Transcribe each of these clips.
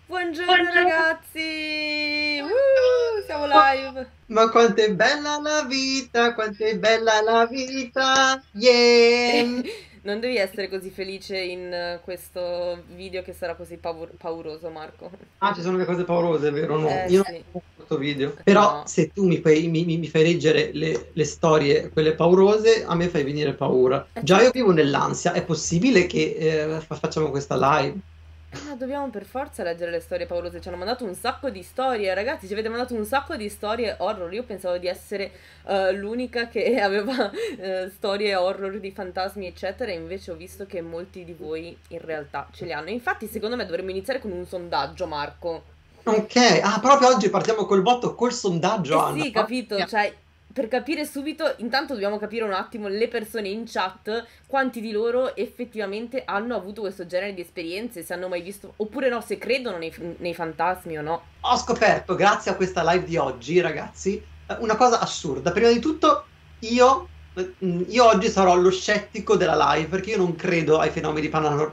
Buongiorno ragazzi! Siamo live! Ma quanto è bella la vita, quanto è bella la vita, yeah! Non devi essere così felice in questo video che sarà così pauroso, Marco. Ah, ci sono le cose paurose, vero? No, Eh io non sì, ho questo video. Però no. se tu mi fai leggere le storie, quelle paurose, a me fai venire paura. Già io Certo. vivo nell'ansia, è possibile che facciamo questa live? Ma dobbiamo per forza leggere le storie paurose. Ci hanno mandato un sacco di storie, ragazzi. Ci avete mandato un sacco di storie horror. Io pensavo di essere l'unica che aveva storie horror di fantasmi, eccetera. E invece ho visto che molti di voi in realtà ce li hanno. Infatti, secondo me dovremmo iniziare con un sondaggio, Marco. Ok, ah, proprio oggi partiamo col botto, col sondaggio, Eh Anna. sì, capito, cioè, per capire subito, intanto dobbiamo capire un attimo le persone in chat, quanti di loro effettivamente hanno avuto questo genere di esperienze, se hanno mai visto, oppure no, se credono nei fantasmi o no. Ho scoperto, grazie a questa live di oggi, ragazzi, una cosa assurda. Prima di tutto, io oggi sarò lo scettico della live perché io non credo ai fenomeni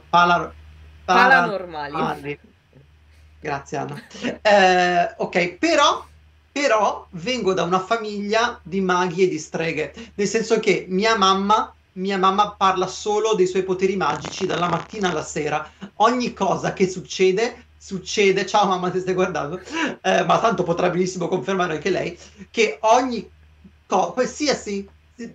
Paranormali. paranormali. Grazie, Anna. Ok, però vengo da una famiglia di maghi e di streghe, nel senso che mia mamma parla solo dei suoi poteri magici dalla mattina alla sera. Ogni cosa che succede, ciao mamma, ti stai guardando, ma tanto potrà benissimo confermare anche lei, che ogni qualsiasi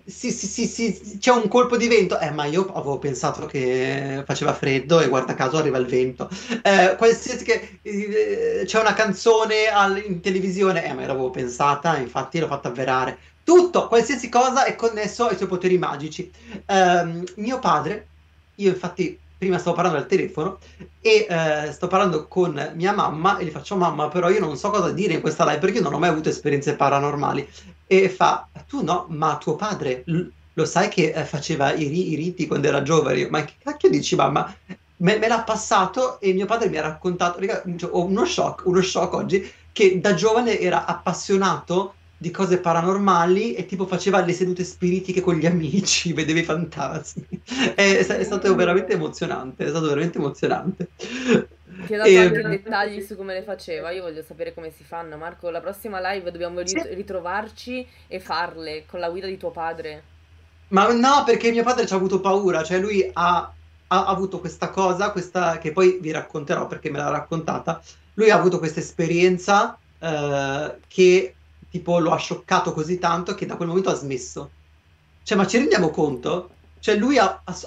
sì, c'è un colpo di vento, ma io avevo pensato che faceva freddo e guarda caso arriva il vento. Qualsiasi c'è una canzone in televisione, ma io l'avevo pensata, infatti l'ho fatta avverare. Tutto, qualsiasi cosa è connesso ai suoi poteri magici. Mio padre, io infatti prima stavo parlando al telefono e sto parlando con mia mamma e gli faccio mamma, però io non so cosa dire in questa live perché io non ho mai avuto esperienze paranormali. E fa, tu no, ma tuo padre lo sai che faceva i riti quando era giovane? Io, ma che cacchio dici, mamma? Me l'ha passato e mio padre mi ha raccontato, raga, cioè, ho uno shock oggi, che da giovane era appassionato di cose paranormali e tipo faceva le sedute spiritiche con gli amici, vedeva i fantasmi. È stato veramente emozionante, è stato veramente emozionante. Ti ho dato E, anche dettagli su come le faceva, io voglio sapere come si fanno. Marco, la prossima live dobbiamo sì, ritrovarci e farle con la guida di tuo padre. ma no, perché mio padre ci ha avuto paura, cioè lui ha avuto questa cosa, questa, che poi vi racconterò perché me l'ha raccontata, lui ha avuto questa esperienza che tipo lo ha scioccato così tanto che da quel momento ha smesso. Cioè, ma ci rendiamo conto? Cioè lui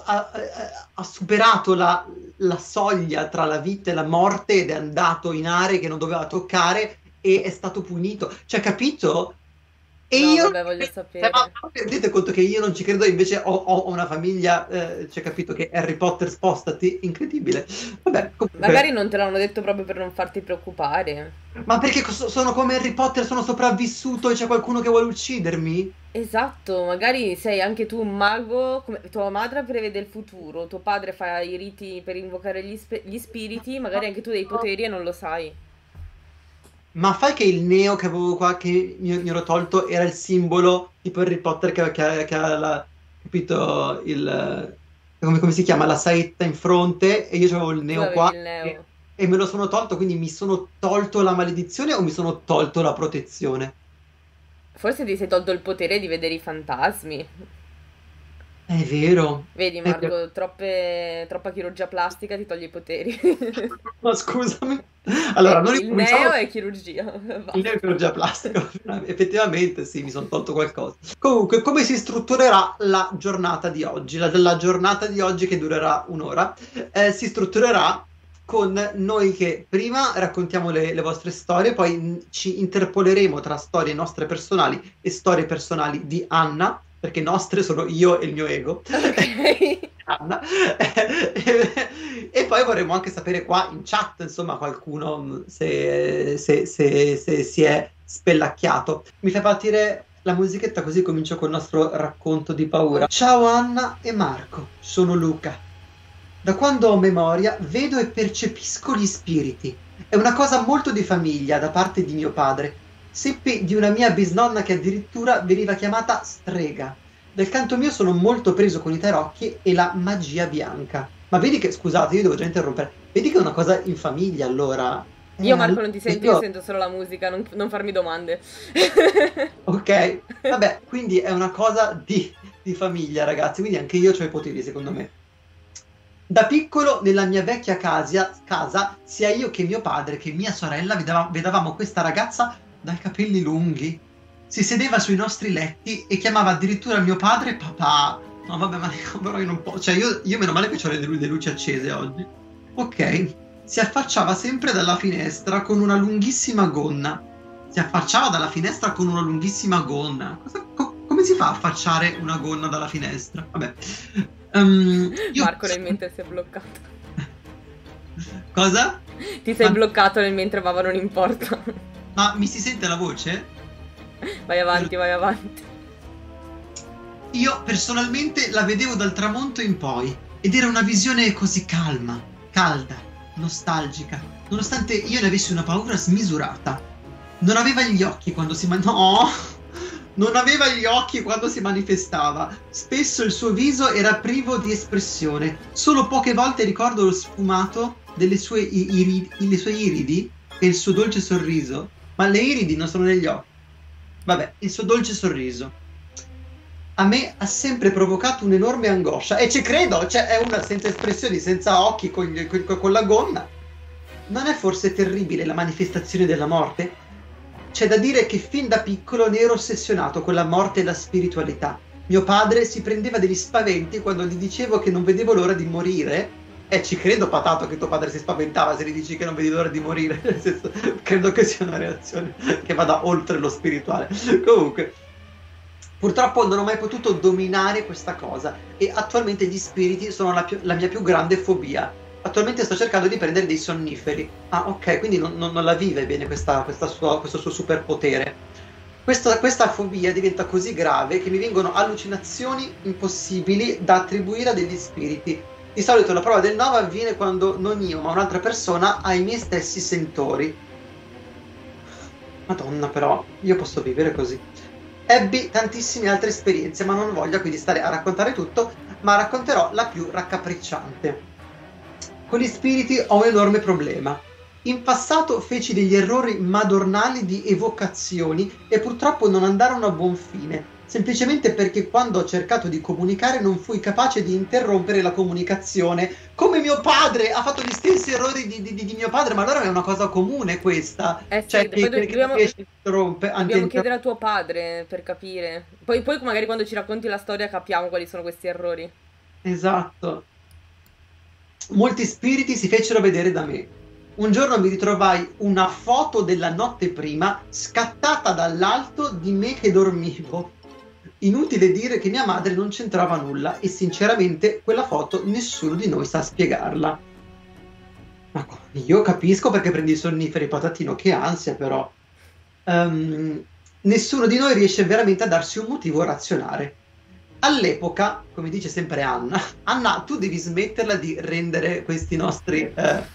ha superato la soglia tra la vita e la morte ed è andato in aree che non doveva toccare e è stato punito. Cioè, capito? E No, io, vabbè, voglio ma sapere. vi rendete conto che io non ci credo, invece ho una famiglia, cioè capito che Harry Potter spostati, incredibile. Vabbè, Magari comunque, non te l'hanno detto proprio per non farti preoccupare. ma perché sono come Harry Potter, sono sopravvissuto e c'è qualcuno che vuole uccidermi? Esatto, magari sei anche tu un mago, come tua madre prevede il futuro, tuo padre fa i riti per invocare gli spiriti, magari anche tu hai dei poteri e non lo sai. Ma fai che il neo che avevo qua, che mi ero tolto, era il simbolo tipo Harry Potter che ha capito, come si chiama, la saetta in fronte e io avevo il Tu neo avevi qua il neo. e me lo sono tolto, quindi mi sono tolto la maledizione o mi sono tolto la protezione? Forse ti sei tolto il potere di vedere i fantasmi. È vero, Vedi, è vero. Marco, troppa chirurgia plastica ti toglie i poteri. Ma scusami. Allora, non Il neo incominciamo. è chirurgia. Il neo è Basta. chirurgia plastica, effettivamente sì, mi sono tolto qualcosa. Comunque, come si strutturerà la giornata di oggi? La giornata di oggi che durerà un'ora, si strutturerà con noi che prima raccontiamo le vostre storie, poi ci interpoleremo tra storie nostre personali e storie personali di Anna, perché nostre sono io e il mio ego. Ok. Anna. E poi vorremmo anche sapere qua in chat, insomma, qualcuno se si è spellacchiato. Mi fai partire la musichetta così comincio col nostro racconto di paura. Ciao Anna e Marco, sono Luca. Da quando ho memoria vedo e percepisco gli spiriti. È una cosa molto di famiglia da parte di mio padre. Seppi di una mia bisnonna che addirittura veniva chiamata strega. Del canto mio sono molto preso con i tarocchi e la magia bianca. Ma vedi che, scusate, io devo già interrompere. Vedi che è una cosa in famiglia allora. Io Marco non ti sento, io io... sento solo la musica, non farmi domande. Ok, vabbè, quindi è una cosa di famiglia, ragazzi, quindi anche io ho i poteri, secondo me. Da piccolo, nella mia vecchia casa, sia io che mio padre che mia sorella vedevamo questa ragazza dai capelli lunghi. Si sedeva sui nostri letti e chiamava addirittura mio padre papà. No, vabbè, ma dico, però io non posso. Cioè, io meno male che ho le luci accese oggi. Ok, si affacciava sempre dalla finestra con una lunghissima gonna. Si affacciava dalla finestra con una lunghissima gonna. Come si fa a affacciare una gonna dalla finestra? Vabbè. Marco nel mentre si è bloccato. Cosa? Ti sei bloccato nel mentre Bava non importa. Ma mi si sente la voce? Vai avanti, vai avanti. Io personalmente la vedevo dal tramonto in poi ed era una visione così calma, calda, nostalgica, nonostante io ne avessi una paura smisurata. Non aveva gli occhi quando non aveva gli occhi quando si manifestava. Spesso il suo viso era privo di espressione. Solo poche volte ricordo lo sfumato delle sue iridi e il suo dolce sorriso. Ma le iridi non sono negli occhi. Vabbè, il suo dolce sorriso. A me ha sempre provocato un'enorme angoscia. E ci credo, cioè è una senza espressioni, senza occhi, con la gonna. Non è forse terribile la manifestazione della morte? C'è da dire che fin da piccolo ne ero ossessionato con la morte e la spiritualità. Mio padre si prendeva degli spaventi quando gli dicevo che non vedevo l'ora di morire. Ci credo, patato, che tuo padre si spaventava se gli dici che non vedi l'ora di morire. Nel senso, credo che sia una reazione che vada oltre lo spirituale. Comunque, purtroppo non ho mai potuto dominare questa cosa e attualmente gli spiriti sono la mia più grande fobia. Attualmente sto cercando di prendere dei sonniferi. Ah, ok, quindi non la vive bene questo suo superpotere. Questa fobia diventa così grave che mi vengono allucinazioni impossibili da attribuire a degli spiriti. Di solito la prova del 9 avviene quando non io, ma un'altra persona ha i miei stessi sentori. Madonna, però, io posso vivere così. Ebbi tantissime altre esperienze, ma non voglio quindi stare a raccontare tutto, ma racconterò la più raccapricciante. Con gli spiriti ho un enorme problema. In passato feci degli errori madornali di evocazioni e purtroppo non andarono a buon fine, semplicemente perché quando ho cercato di comunicare non fui capace di interrompere la comunicazione. Come mio padre ha fatto gli stessi errori di mio padre, ma allora è una cosa comune questa. Sì, cioè, poi dobbiamo chiedere a tuo padre per capire. Poi magari quando ci racconti la storia capiamo quali sono questi errori. Esatto. Molti spiriti si fecero vedere da me. Un giorno mi ritrovai una foto della notte prima scattata dall'alto di me che dormivo. Inutile dire che mia madre non c'entrava nulla e sinceramente quella foto nessuno di noi sa spiegarla. Ma io capisco perché prendi i sonniferi, patatino, che ansia però. Nessuno di noi riesce veramente a darsi un motivo razionale. All'epoca, come dice sempre Anna, tu devi smetterla di rendere questi nostri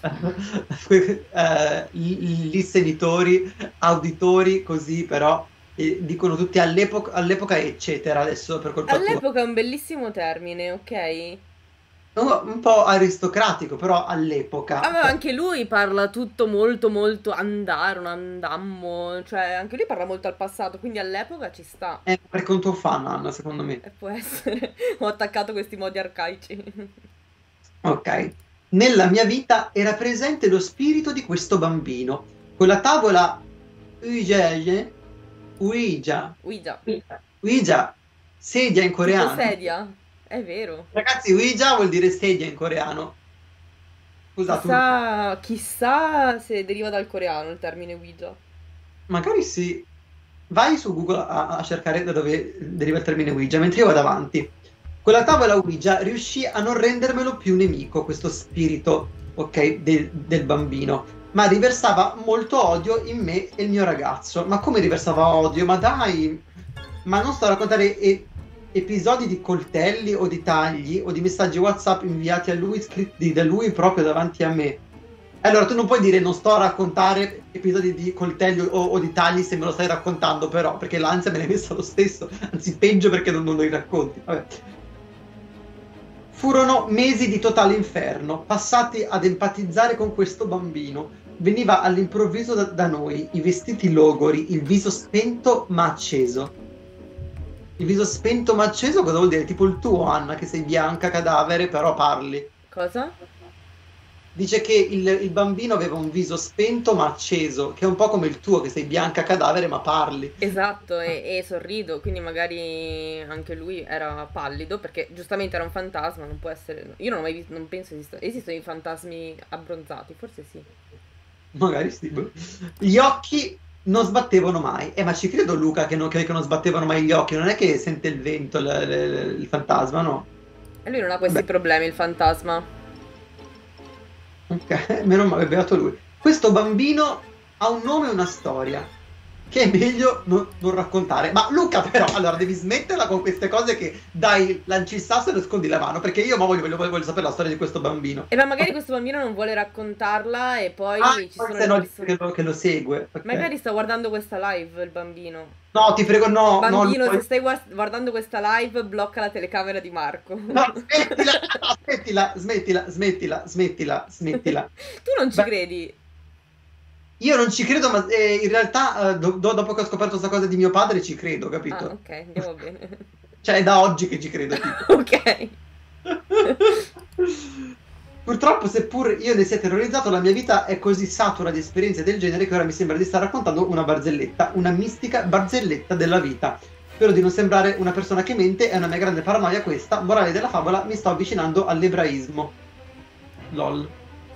listenitori, auditori, così però dicono tutti all'epoca eccetera, adesso per colpa tua. All'epoca è un bellissimo termine, ok? Un po' aristocratico, però all'epoca. Ah, ma anche lui parla tutto molto molto andare, andammo, cioè anche lui parla molto al passato, quindi all'epoca ci sta. Perché è un tuo fan, Anna, secondo me. Può essere, ho attaccato questi modi arcaici. Ok. Nella mia vita era presente lo spirito di questo bambino, con la tavola Ouija, sedia in coreano. Tipo sedia? È vero. Ragazzi, Ouija vuol dire sedia in coreano. Scusate. Chissà se deriva dal coreano il termine Ouija. Magari sì. Vai su Google a cercare da dove deriva il termine Ouija, mentre io vado avanti. Quella tavola Ouija riuscì a non rendermelo più nemico, questo spirito, ok, del bambino, ma riversava molto odio in me e il mio ragazzo. Ma come riversava odio? Ma dai! Ma non sto a raccontare episodi di coltelli o di tagli o di messaggi WhatsApp inviati a lui, scritti da lui proprio davanti a me. Allora tu non puoi dire non sto a raccontare episodi di coltelli o di tagli se me lo stai raccontando, però, perché l'ansia me l'hai messa lo stesso, anzi peggio perché non lo racconti. Vabbè. Furono mesi di totale inferno, passati ad empatizzare con questo bambino. veniva all'improvviso da noi, i vestiti logori, il viso spento ma acceso. Il viso spento ma acceso cosa vuol dire? Tipo il tuo, Anna, che sei bianca, cadavere, però parli. Cosa? Dice che il bambino aveva un viso spento ma acceso, che è un po' come il tuo, che sei bianca, cadavere, ma parli. Esatto, e sorrido, quindi magari anche lui era pallido, perché giustamente era un fantasma, non può essere... Io non ho mai visto, non penso esistono i fantasmi abbronzati, forse sì. Magari sì. Boh. Gli occhi non sbattevano mai. Ma ci credo Luca che non sbattevano mai gli occhi. Non è che sente il vento, il fantasma, no? E lui non ha questi Beh, problemi, il fantasma. ok, meno male, beato lui. Questo bambino ha un nome e una storia che è meglio non raccontare. Ma Luca, però, allora devi smetterla con queste cose che dai, lanci il sasso e nascondi la mano. Perché io ma voglio sapere la storia di questo bambino. E ma magari questo bambino non vuole raccontarla e Ah, poi ci sono forse le no, persone... che lo segue. Ok. Magari sta guardando questa live il bambino. No, ti prego, no, no, Bambino, se Luca. stai guardando questa live, blocca la telecamera di Marco. No, smettila. Tu non ci Beh, credi? io non ci credo, ma in realtà dopo che ho scoperto questa cosa di mio padre ci credo, Ah, capito? ok, andiamo bene. Cioè, è da oggi che ci credo, tipo. Ok. Purtroppo, seppur io ne sia terrorizzato, la mia vita è così satura di esperienze del genere che ora mi sembra di star raccontando una barzelletta, una mistica barzelletta della vita. Spero di non sembrare una persona che mente, è una mia grande paranoia questa. Morale della favola, mi sto avvicinando all'ebraismo. LOL.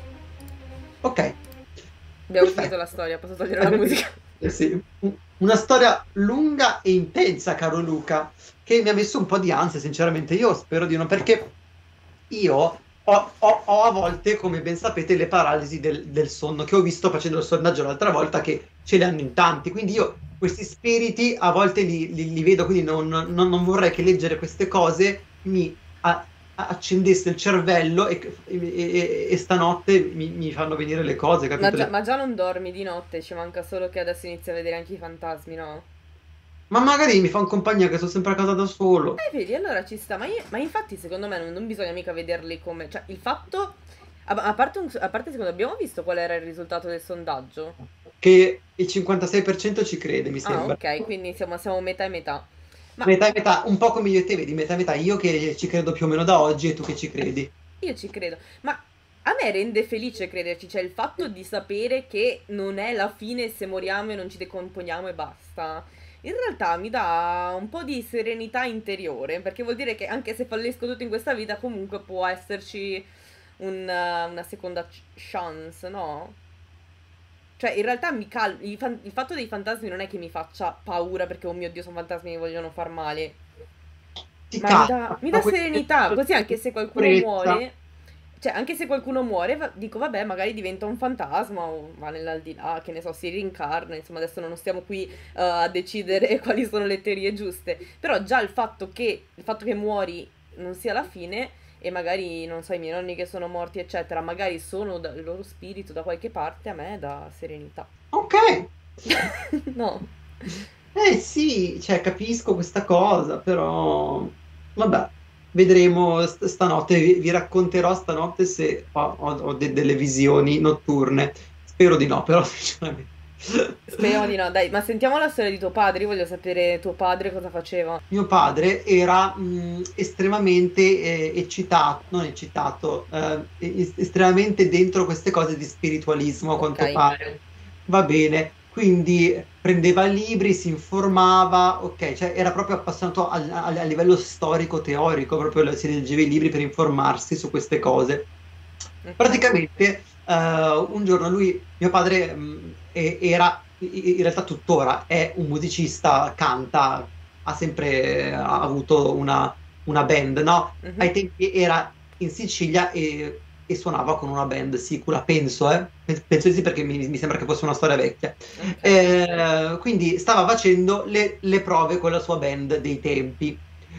Ok, Abbiamo finito perfetto. la storia, posso togliere la musica. Sì. Una storia lunga e intensa, caro Luca, che mi ha messo un po' di ansia, sinceramente. Io spero di no, perché io ho a volte, come ben sapete, le paralisi del sonno, che ho visto facendo il sondaggio l'altra volta, che ce le hanno in tanti. Quindi io questi spiriti a volte li vedo, quindi non vorrei che leggere queste cose mi accendesse il cervello e stanotte mi fanno venire le cose, Ma capito? già, ma già non dormi di notte, ci manca solo che adesso inizi a vedere anche i fantasmi, no? Ma magari mi fa compagnia che sono sempre a casa da solo. Vedi, allora ci sta, ma infatti secondo me non bisogna mica vederli come... Cioè, il fatto... A parte, a parte secondo abbiamo visto qual era il risultato del sondaggio? Che il 56% ci crede, mi Ah, sembra. ok, quindi siamo metà e metà. Ma Metà e metà, un po' come io e te, vedi, metà e metà. Io che ci credo più o meno da oggi e tu che ci credi. io ci credo. Ma a me rende felice crederci, cioè il fatto di sapere che non è la fine se moriamo e non ci decomponiamo e basta. In realtà mi dà un po' di serenità interiore, perché vuol dire che anche se fallisco tutto in questa vita, comunque può esserci una seconda chance, no? Cioè, in realtà il fatto dei fantasmi non è che mi faccia paura perché, oh mio Dio, sono fantasmi che mi vogliono far male. Ti Ma calma, mi dà ma questo serenità, così anche se qualcuno sicurezza. muore, cioè anche se qualcuno muore, dico vabbè, magari diventa un fantasma o va nell'aldilà, che ne so, si rincarna, insomma adesso non stiamo qui a decidere quali sono le teorie giuste, però già il fatto che muori non sia la fine e magari, non so, i miei nonni che sono morti, eccetera, magari sono il loro spirito da qualche parte, a me dà serenità. Ok. No. Eh sì, cioè capisco questa cosa, però vabbè, vedremo stanotte, vi racconterò stanotte se ho delle visioni notturne. Spero di no, però sinceramente. Speriamo di no, dai, ma sentiamo la storia di tuo padre, io voglio sapere tuo padre cosa faceva. Mio padre era estremamente eccitato, non eccitato, estremamente dentro queste cose di spiritualismo, a Ok. quanto pare. Va bene, quindi prendeva libri, si informava, ok, cioè era proprio appassionato a livello storico-teorico, proprio si leggeva i libri per informarsi su queste cose. Ok. Praticamente, un giorno mio padre, era, in realtà tuttora, è un musicista, canta, ha sempre avuto una band, no? Mhm. Ai tempi era in Sicilia e suonava con una band sicula, penso, eh? Penso di sì perché mi sembra che fosse una storia vecchia. Ok. Quindi stava facendo le prove con la sua band dei tempi,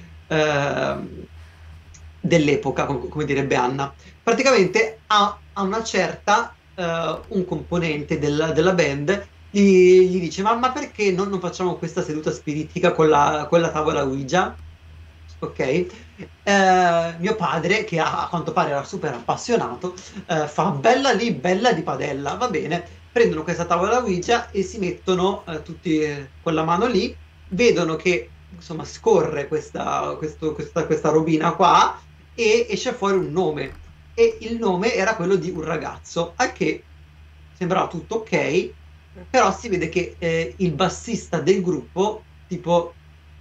ehm, dell'epoca, come direbbe Anna. Praticamente a una certa, un componente della band gli dice: ma perché non facciamo questa seduta spiritica con la tavola Ouija? ok? Mio padre, che a quanto pare era super appassionato, fa bella lì, bella di padella, va bene, prendono questa tavola Ouija e si mettono tutti con la mano lì, vedono che insomma scorre questa robina qua e esce fuori un nome. E il nome era quello di un ragazzo, a che sembrava tutto ok, però si vede che il bassista del gruppo, tipo,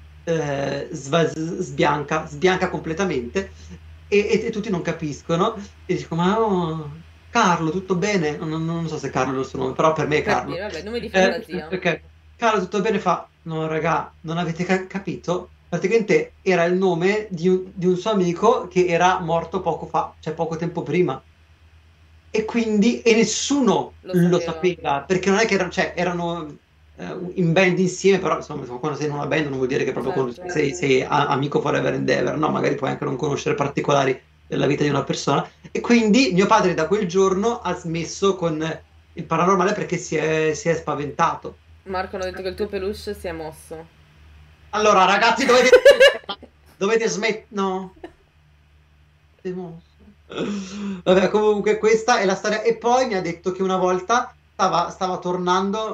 sbianca completamente e tutti non capiscono e dico, ma oh, Carlo, tutto bene? Non so se Carlo è il suo nome, però per me è Per Carlo. dire, vabbè, nome di fantasia. Ok, Carlo, tutto bene? Fa, no, raga, non avete capito? Praticamente era il nome di un suo amico che era morto poco fa, cioè poco tempo prima. E quindi e nessuno Lo lo sapeva. sapeva, perché non è che erano, cioè, erano in band insieme, però insomma, quando sei in una band non vuol dire che proprio Certo. sei amico forever and ever, no? Magari puoi anche non conoscere particolari della vita di una persona. E quindi mio padre da quel giorno ha smesso con il paranormale perché si è spaventato. Marco hanno detto che il tuo peluche si è mosso. Allora, ragazzi, dovete smettere. No. Demosso. Vabbè, comunque questa è la storia. E poi mi ha detto che una volta stava tornando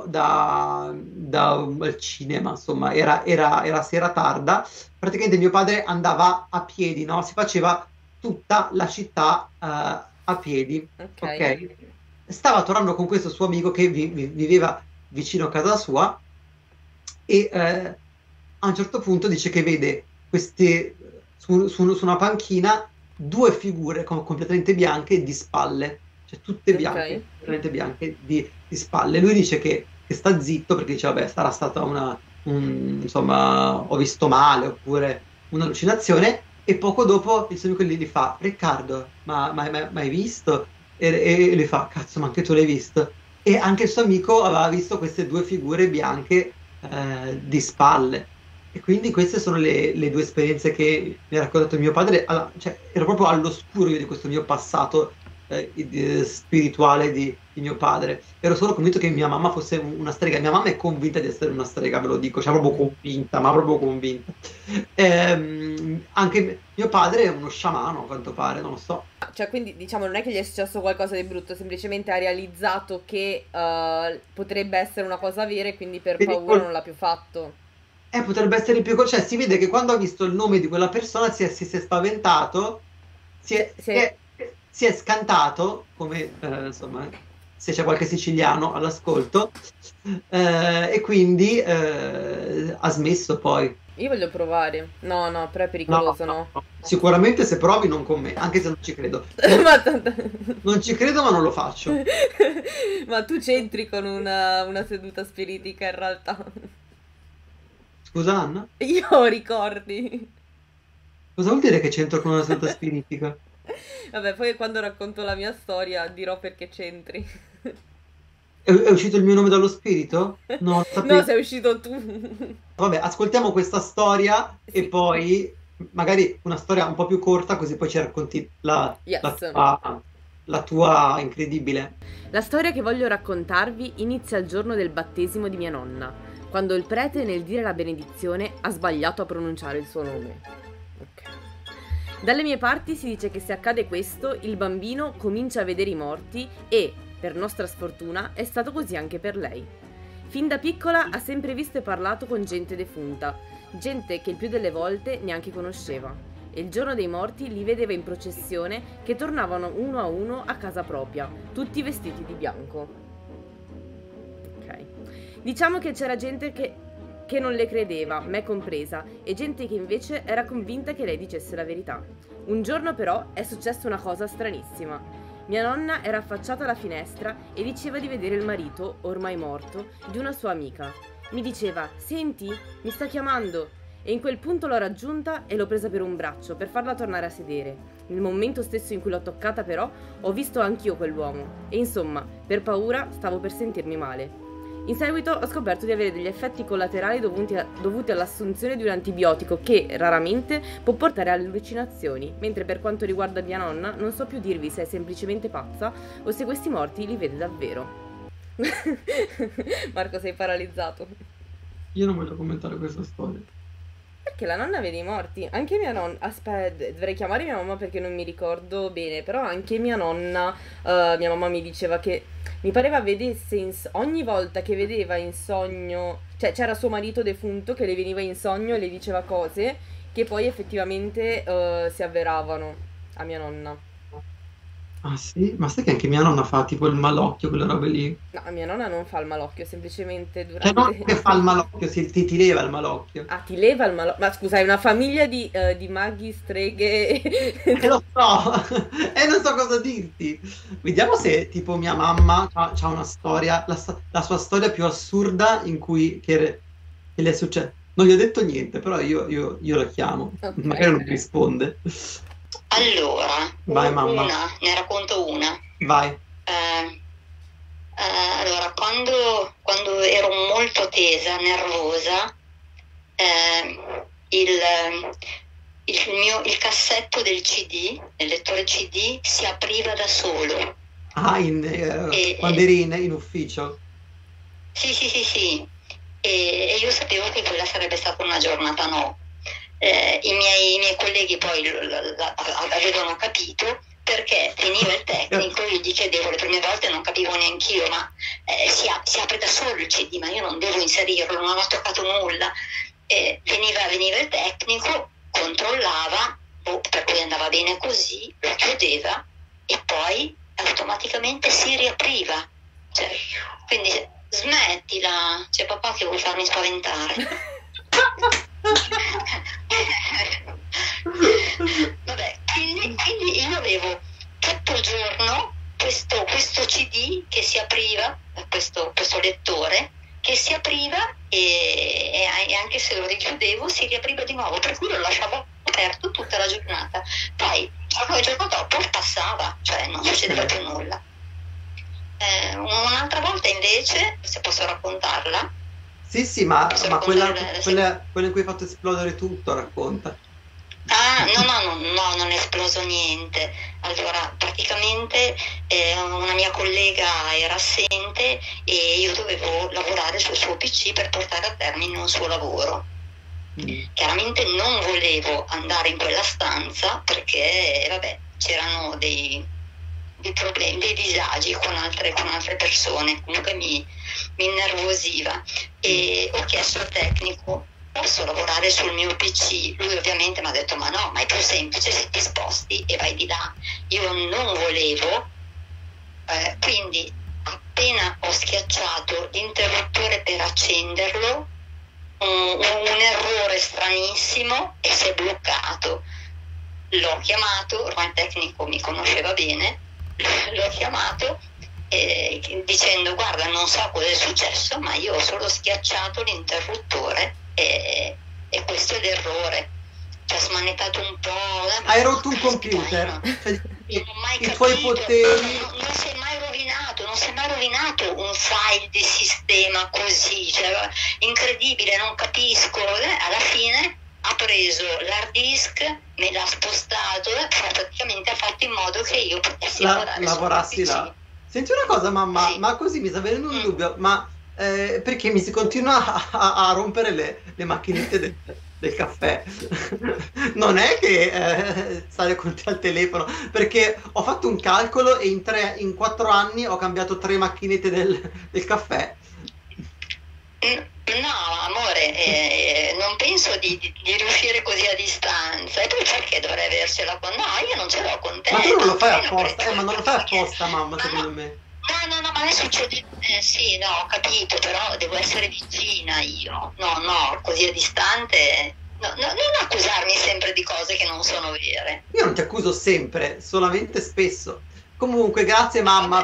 dal cinema, insomma, era sera tarda. Praticamente mio padre andava a piedi, no? Si faceva tutta la città a piedi, Ok. ok? Stava tornando con questo suo amico che viveva vicino a casa sua e a un certo punto dice che vede su una panchina due figure completamente bianche di spalle, cioè tutte Ok. bianche, completamente bianche di spalle. Lui dice che sta zitto perché dice, vabbè, sarà stata insomma, ho visto male oppure un'allucinazione. E poco dopo il suo amico gli fa, Riccardo, ma hai visto? E lui fa, cazzo, ma anche tu l'hai visto? E anche il suo amico aveva visto queste due figure bianche di spalle. E quindi queste sono le due esperienze che mi ha raccontato mio padre. Cioè, ero proprio all'oscuro io di questo mio passato spirituale di mio padre. Ero solo convinto che mia mamma fosse una strega. Mia mamma è convinta di essere una strega, ve lo dico, cioè proprio convinta, ma proprio convinta. Anche mio padre è uno sciamano, a quanto pare, non lo so. Cioè, quindi diciamo, non è che gli è successo qualcosa di brutto, semplicemente ha realizzato che potrebbe essere una cosa vera e quindi per Quindi paura non l'ha più fatto. potrebbe essere più... Cioè, si vede che quando ha visto il nome di quella persona si è spaventato, si Se, è, si se- è- si è scantato, come insomma, se c'è qualche siciliano all'ascolto, e quindi ha smesso poi. Io voglio provare. No, no, però è No, pericoloso, no, no? no. Sicuramente se provi non con me, anche se non ci credo. Non, Ma, tanto- non ci credo, ma non lo faccio. Ma tu c'entri con una seduta spiritica in realtà. Scusa, Anna? Io ho ricordi. Cosa vuol dire che c'entro con una seduta spiritica? Vabbè, poi quando racconto la mia storia dirò perché c'entri. È uscito il mio nome dallo spirito? No, lo No, sapevo. sei uscito tu. Vabbè, ascoltiamo questa storia e Sì, poi magari una storia un po' più corta, così poi ci racconti yes. la tua incredibile. La storia che voglio raccontarvi inizia il giorno del battesimo di mia nonna, quando il prete nel dire la benedizione ha sbagliato a pronunciare il suo nome. Ok. Dalle mie parti si dice che se accade questo, il bambino comincia a vedere i morti e, per nostra sfortuna, è stato così anche per lei. Fin da piccola ha sempre visto e parlato con gente defunta, gente che il più delle volte neanche conosceva. E il giorno dei morti li vedeva in processione che tornavano uno a uno a casa propria, tutti vestiti di bianco. Ok. Diciamo che c'era gente che non le credeva, me compresa, e gente che invece era convinta che lei dicesse la verità. Un giorno però è successa una cosa stranissima. Mia nonna era affacciata alla finestra e diceva di vedere il marito, ormai morto, di una sua amica. Mi diceva, senti, mi sta chiamando. E in quel punto l'ho raggiunta e l'ho presa per un braccio per farla tornare a sedere. Nel momento stesso in cui l'ho toccata però, ho visto anch'io quell'uomo. E insomma, per paura stavo per sentirmi male. In seguito ho scoperto di avere degli effetti collaterali dovuti all'assunzione di un antibiotico che, raramente, può portare alle allucinazioni, mentre per quanto riguarda mia nonna non so più dirvi se è semplicemente pazza o se questi morti li vede davvero. Marco, sei paralizzato. Io non voglio commentare questa storia. Perché la nonna vede i morti. Anche mia nonna. Aspetta, dovrei chiamare mia mamma perché non mi ricordo bene. Però anche mia nonna. Mia mamma mi diceva che. Mi pareva vedesse ogni volta che vedeva in sogno. Cioè, c'era suo marito defunto che le veniva in sogno e le diceva cose che poi effettivamente si avveravano a mia nonna. Ah sì? Ma sai che anche mia nonna fa tipo il malocchio, quelle robe lì? No, mia nonna non fa il malocchio, semplicemente Cioè non durante. che fa il malocchio, ti leva il malocchio. Ah, ti leva il malocchio. Ma scusa, hai una famiglia di maghi, streghe. Lo so, e non so cosa dirti. Vediamo se tipo mia mamma c'ha una storia, la sua storia più assurda in cui che le è successo. Non gli ho detto niente, però io la chiamo, Ok. magari non mi risponde. Allora, Vai mamma, ne racconto una. vai. Eh, allora, quando ero molto tesa, nervosa, il cassetto del CD, del lettore CD, si apriva da solo. Ah, E, quando eri in ufficio. sì, sì, sì, sì. E io sapevo che quella sarebbe stata una giornata no. I miei colleghi poi avevano capito perché finiva il tecnico, io gli chiedevo le prime volte, non capivo neanch'io, ma si apre da solo il CD, ma io non devo inserirlo, non ho toccato nulla. Veniva il tecnico, controllava, per cui andava bene così, lo chiudeva e poi automaticamente si riapriva. Cioè, quindi smettila, c'è papà che vuole farmi spaventare. Vabbè, quindi io avevo tutto il giorno questo CD che si apriva, questo lettore che si apriva e anche se lo richiudevo si riapriva di nuovo, per cui lo lasciavo aperto tutta la giornata. Poi il giorno dopo passava, cioè non succedeva più nulla. Un'altra volta invece, se posso raccontarla, Sì, ma quella sì. in cui hai fatto esplodere tutto, racconta. Ah, no, non è esploso niente. Allora, praticamente una mia collega era assente e io dovevo lavorare sul suo PC per portare a termine un suo lavoro. Chiaramente non volevo andare in quella stanza perché, vabbè, c'erano dei problemi, dei disagi con altre persone, comunque mi innervosiva e ho chiesto al tecnico: posso lavorare sul mio PC? Lui ovviamente mi ha detto: ma no, ma è più semplice se ti sposti e vai di là. Io non volevo, quindi appena ho schiacciato l'interruttore per accenderlo, un errore stranissimo e si è bloccato. L'ho chiamato, ormai il tecnico mi conosceva bene, l'ho chiamato dicendo: guarda, non so cosa è successo, ma io ho solo schiacciato l'interruttore e questo è l'errore. Ci ha smanettato un po'. Hai rotto un computer? Cioè, non ho mai i tuoi capito, poteri. non si è mai rovinato un file di sistema così, cioè, incredibile, non capisco. Alla fine ha preso l'hard disk, me l'ha spostato, praticamente ha fatto in modo che io potessi Lavorassi là. Senti una cosa, mamma, Sì. ma così mi sta venendo un dubbio, ma perché mi si continua a rompere le macchinette del caffè? Non è che stare con te al telefono, perché ho fatto un calcolo e in 4 anni ho cambiato 3 macchinette del caffè. No, amore, non penso di riuscire così a distanza. E poi perché dovrei avercela con... No, io non ce l'ho con te. Ma tu non lo fai almeno apposta, per ma non lo fai apposta, mamma, Ma secondo no, me. no, ma ne succede... sì, no, ho capito, però devo essere vicina io. No, così a distante... No, non accusarmi sempre di cose che non sono vere. Io non ti accuso sempre, solamente spesso. Comunque, grazie mamma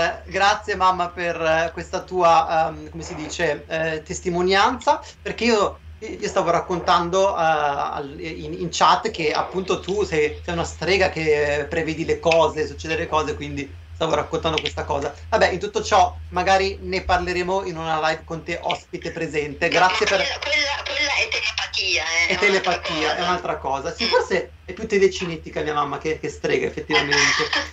per questa tua, come si dice, testimonianza, perché io stavo raccontando in chat che appunto tu sei una strega che prevedi le cose, succede le cose, quindi stavo raccontando questa cosa. Vabbè, in tutto ciò, magari ne parleremo in una live con te ospite presente. Grazie per... Quella è telepatia, È telepatia, è un'altra cosa. Sì, forse è più telecinetica mia mamma che strega, effettivamente.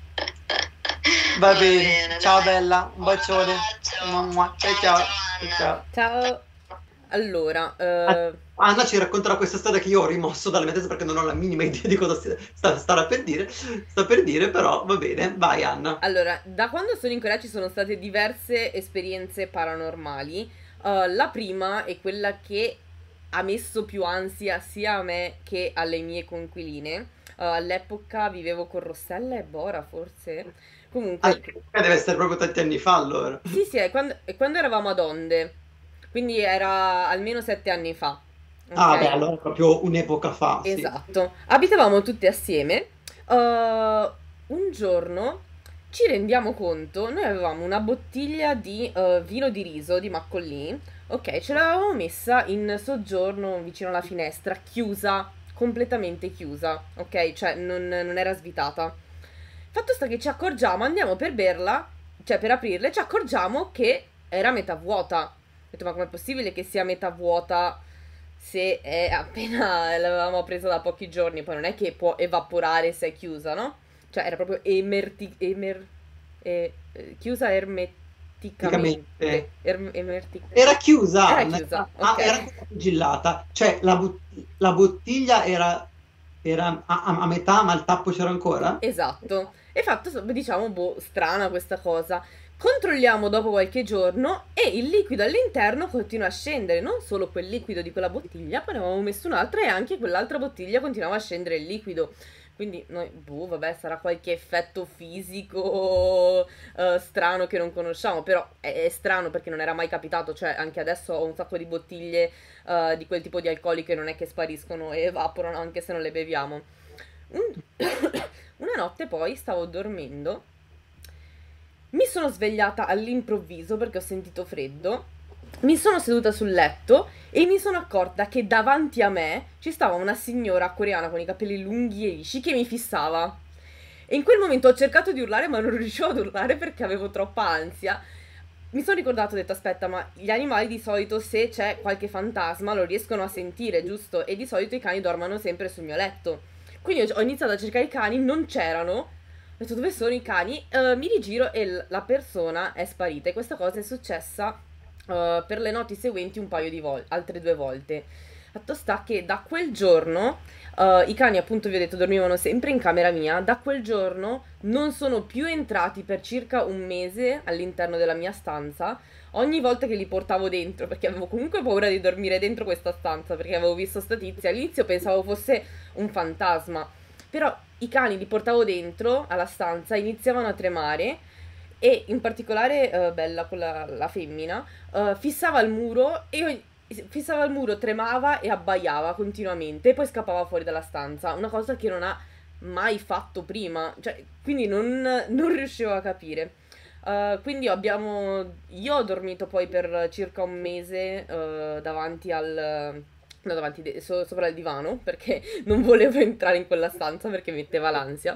Va bene, ciao dai. bella, un bacione. Un abbraccio. Ciao ciao. Anna. Ciao. Ciao. Allora, Anna ci racconterà questa storia che io ho rimosso dalla mia testa perché non ho la minima idea di cosa starà per dire, sta per dire, però va bene, vai Anna. allora, da quando sono in Corea ci sono state diverse esperienze paranormali. La prima è quella che ha messo più ansia sia a me che alle mie coinquiline. All'epoca vivevo con Rossella e Bora, forse. Comunque, Deve essere proprio tanti anni fa allora. sì, sì, è quando eravamo ad Onde, quindi era almeno 7 anni fa, Ah, beh, ok? allora è proprio un'epoca fa, sì. Esatto. Abitavamo tutte assieme. Un giorno ci rendiamo conto, noi avevamo una bottiglia di vino di riso di Maccoli, ok, ce l'avevamo messa in soggiorno vicino alla finestra, chiusa, completamente chiusa, ok, cioè non era svitata. Fatto sta che ci accorgiamo, andiamo per berla, cioè per aprirla, e ci accorgiamo che era metà vuota. Ho detto, ma com'è possibile che sia metà vuota se è appena l'avevamo presa da pochi giorni? Poi non è che può evaporare se è chiusa, no? Cioè era proprio chiusa Praticamente. ermeticamente. Era chiusa, Era Anna, chiusa, era ok. ancora sigillata, cioè la bottiglia era a metà, ma il tappo c'era ancora? Esatto. E fatto, diciamo, boh, strana questa cosa. Controlliamo dopo qualche giorno e il liquido all'interno continua a scendere, non solo quel liquido di quella bottiglia, poi ne avevamo messo un'altra e anche quell'altra bottiglia continuava a scendere il liquido. Quindi noi, boh, vabbè, sarà qualche effetto fisico strano che non conosciamo, però è strano perché non era mai capitato, cioè anche adesso ho un sacco di bottiglie di quel tipo di alcoli che non è che spariscono e evaporano anche se non le beviamo. Un- Una notte poi stavo dormendo, mi sono svegliata all'improvviso perché ho sentito freddo, mi sono seduta sul letto e mi sono accorta che davanti a me ci stava una signora coreana con i capelli lunghi e lisci che mi fissava. E in quel momento ho cercato di urlare ma non riuscivo ad urlare perché avevo troppa ansia. Mi sono ricordato, ho detto aspetta, ma gli animali di solito se c'è qualche fantasma lo riescono a sentire, giusto? E di solito i cani dormono sempre sul mio letto. Quindi ho iniziato a cercare i cani, non c'erano. Ho detto dove sono i cani? Mi rigiro e la persona è sparita. E questa cosa è successa per le notti seguenti un paio di volte, altre 2 volte. Fatto sta che da quel giorno i cani, appunto, vi ho detto, dormivano sempre in camera mia. Da quel giorno non sono più entrati per circa un mese all'interno della mia stanza. Ogni volta che li portavo dentro, perché avevo comunque paura di dormire dentro questa stanza, perché avevo visto sta tizia, all'inizio pensavo fosse un fantasma. Però i cani li portavo dentro alla stanza, iniziavano a tremare e in particolare Bella, quella, la femmina, fissava il muro e io fissava il muro, tremava e abbaiava continuamente e poi scappava fuori dalla stanza, una cosa che non ha mai fatto prima, cioè, quindi non riuscivo a capire. Quindi io ho dormito poi per circa un mese davanti al... No, sopra il divano perché non volevo entrare in quella stanza perché metteva l'ansia.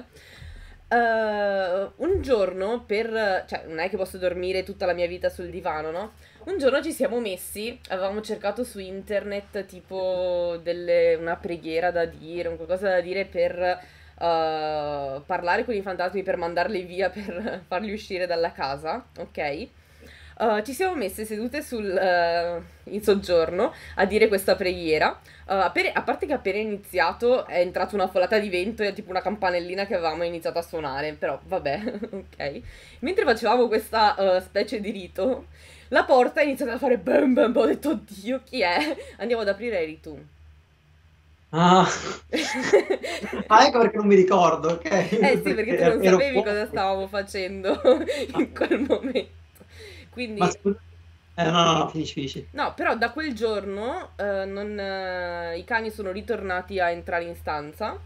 Un giorno cioè non è che posso dormire tutta la mia vita sul divano, no? Un giorno ci siamo messi, avevamo cercato su internet tipo una preghiera da dire, un qualcosa da dire per parlare con i fantasmi, per mandarli via, per farli uscire dalla casa, ok? Ci siamo messe sedute in soggiorno a dire questa preghiera. A parte che appena iniziato è entrata una folata di vento e tipo una campanellina che avevamo iniziato a suonare, però vabbè, ok. Mentre facevamo questa specie di rito, la porta è iniziata a fare bam bam, ho detto oddio, chi è? Andiamo ad aprire, eri tu. Ah. Ah, ecco perché non mi ricordo, ok? Eh sì, perché tu non Ero sapevi cosa fuori. stavamo facendo in quel momento. Ma Quindi scusa, no, finisci, finisci. no, però da quel giorno i cani sono ritornati a entrare in stanza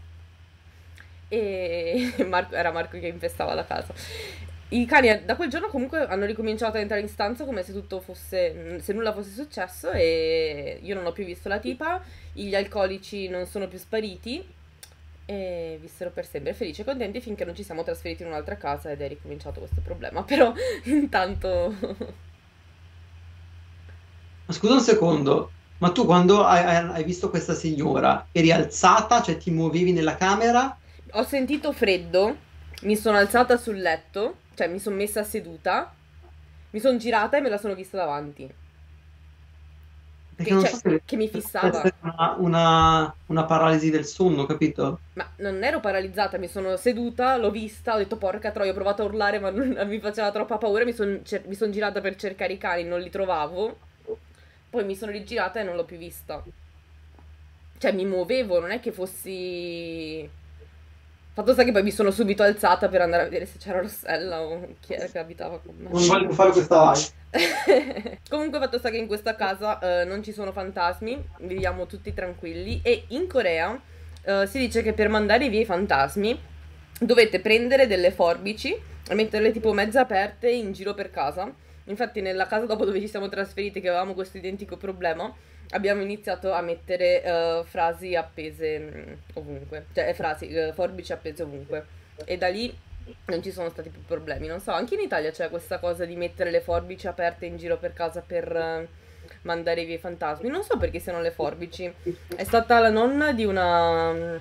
e era Marco che infestava la casa. I cani da quel giorno comunque hanno ricominciato a entrare in stanza come se tutto fosse, se nulla fosse successo e io non ho più visto la tipa, gli alcolici non sono più spariti e vissero per sempre felici e contenti finché non ci siamo trasferiti in un'altra casa ed è ricominciato questo problema. Però intanto Ma scusa un secondo, ma tu quando hai visto questa signora, eri alzata, cioè ti muovevi nella camera? ho sentito freddo, mi sono alzata sul letto, cioè mi sono messa seduta, mi sono girata e me la sono vista davanti. Perché non so se che mi può fissava. essere una paralisi del sonno, capito? Ma non ero paralizzata, mi sono seduta, l'ho vista, ho detto porca troia, ho provato a urlare ma mi faceva troppa paura, mi son girata per cercare i cani, non li trovavo, poi mi sono rigirata e non l'ho più vista. Cioè mi muovevo, non è che fossi... Fatto sta che poi mi sono subito alzata per andare a vedere se c'era Rossella o chi era che abitava con me. Non voglio fare questa live. Comunque fatto sta che in questa casa non ci sono fantasmi, viviamo tutti tranquilli e in Corea si dice che per mandare via i fantasmi dovete prendere delle forbici e metterle tipo mezze aperte in giro per casa. Infatti nella casa dopo dove ci siamo trasferiti che avevamo questo identico problema abbiamo iniziato a mettere frasi appese ovunque, cioè forbici appese ovunque e da lì non ci sono stati più problemi. Non so, anche in Italia c'è questa cosa di mettere le forbici aperte in giro per casa per mandare via i fantasmi. Non so perché siano le forbici. È stata la nonna di una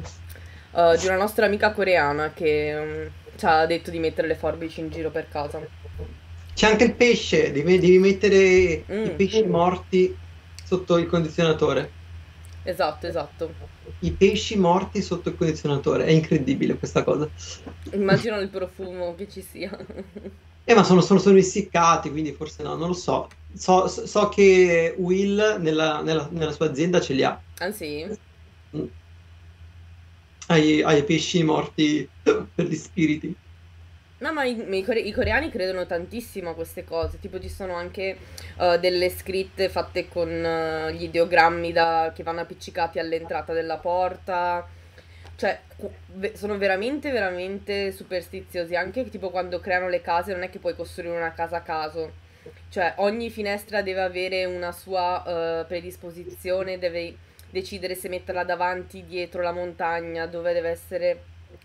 nostra amica coreana che ci ha detto di mettere le forbici in giro per casa. C'è anche il pesce, devi mettere i Mm, pesci morti sotto il condizionatore. esatto. I pesci morti sotto il condizionatore. È incredibile questa cosa. Immagino il profumo che ci sia. Ma sono essiccati, quindi forse no, non lo so. So che Will nella sua azienda ce li ha. Ah sì? Mm. Hai i pesci morti per gli spiriti. No, ma i coreani credono tantissimo a queste cose. Tipo, ci sono anche delle scritte fatte con gli ideogrammi che vanno appiccicati all'entrata della porta. Cioè, sono veramente, veramente superstiziosi. Anche tipo quando creano le case, non è che puoi costruire una casa a caso. Cioè, ogni finestra deve avere una sua predisposizione, deve decidere se metterla davanti, dietro la montagna, dove deve essere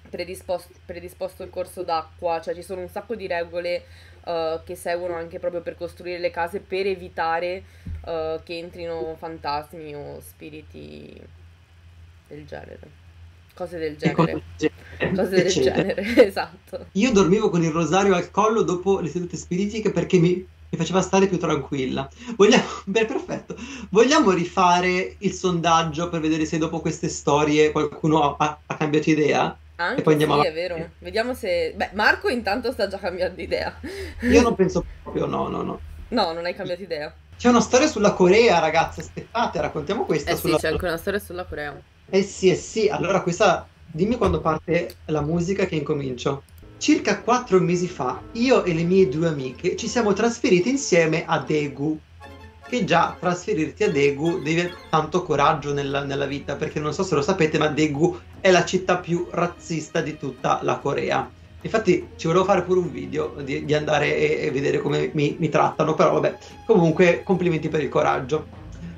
predisposto il corso d'acqua, cioè ci sono un sacco di regole che seguono anche proprio per costruire le case per evitare che entrino fantasmi o spiriti del genere. Cose del E cose genere. del genere, Cose del eccetera. genere, esatto. Io dormivo con il rosario al collo dopo le sedute spiritiche perché mi faceva stare più tranquilla. Vogliamo, beh, perfetto. Vogliamo rifare il sondaggio per vedere se dopo queste storie qualcuno ha cambiato idea? E poi Anche andiamo sì, è avanti. vero. Vediamo se... Beh, Marco intanto sta già cambiando idea. Io non penso proprio, no, no, no. No, non hai cambiato idea. C'è una storia sulla Corea, ragazzi, aspettate, raccontiamo Eh questa sì, sulla... c'è anche una storia sulla Corea. Eh sì, allora questa... Dimmi quando parte la musica che incomincio. Circa 4 mesi fa, io e le mie 2 amiche ci siamo trasferite insieme a Daegu. Che già trasferirti a Daegu devi avere tanto coraggio nella vita, perché non so se lo sapete, ma Daegu è la città più razzista di tutta la Corea. Infatti ci volevo fare pure un video di andare e vedere come mi trattano, però vabbè, comunque complimenti per il coraggio.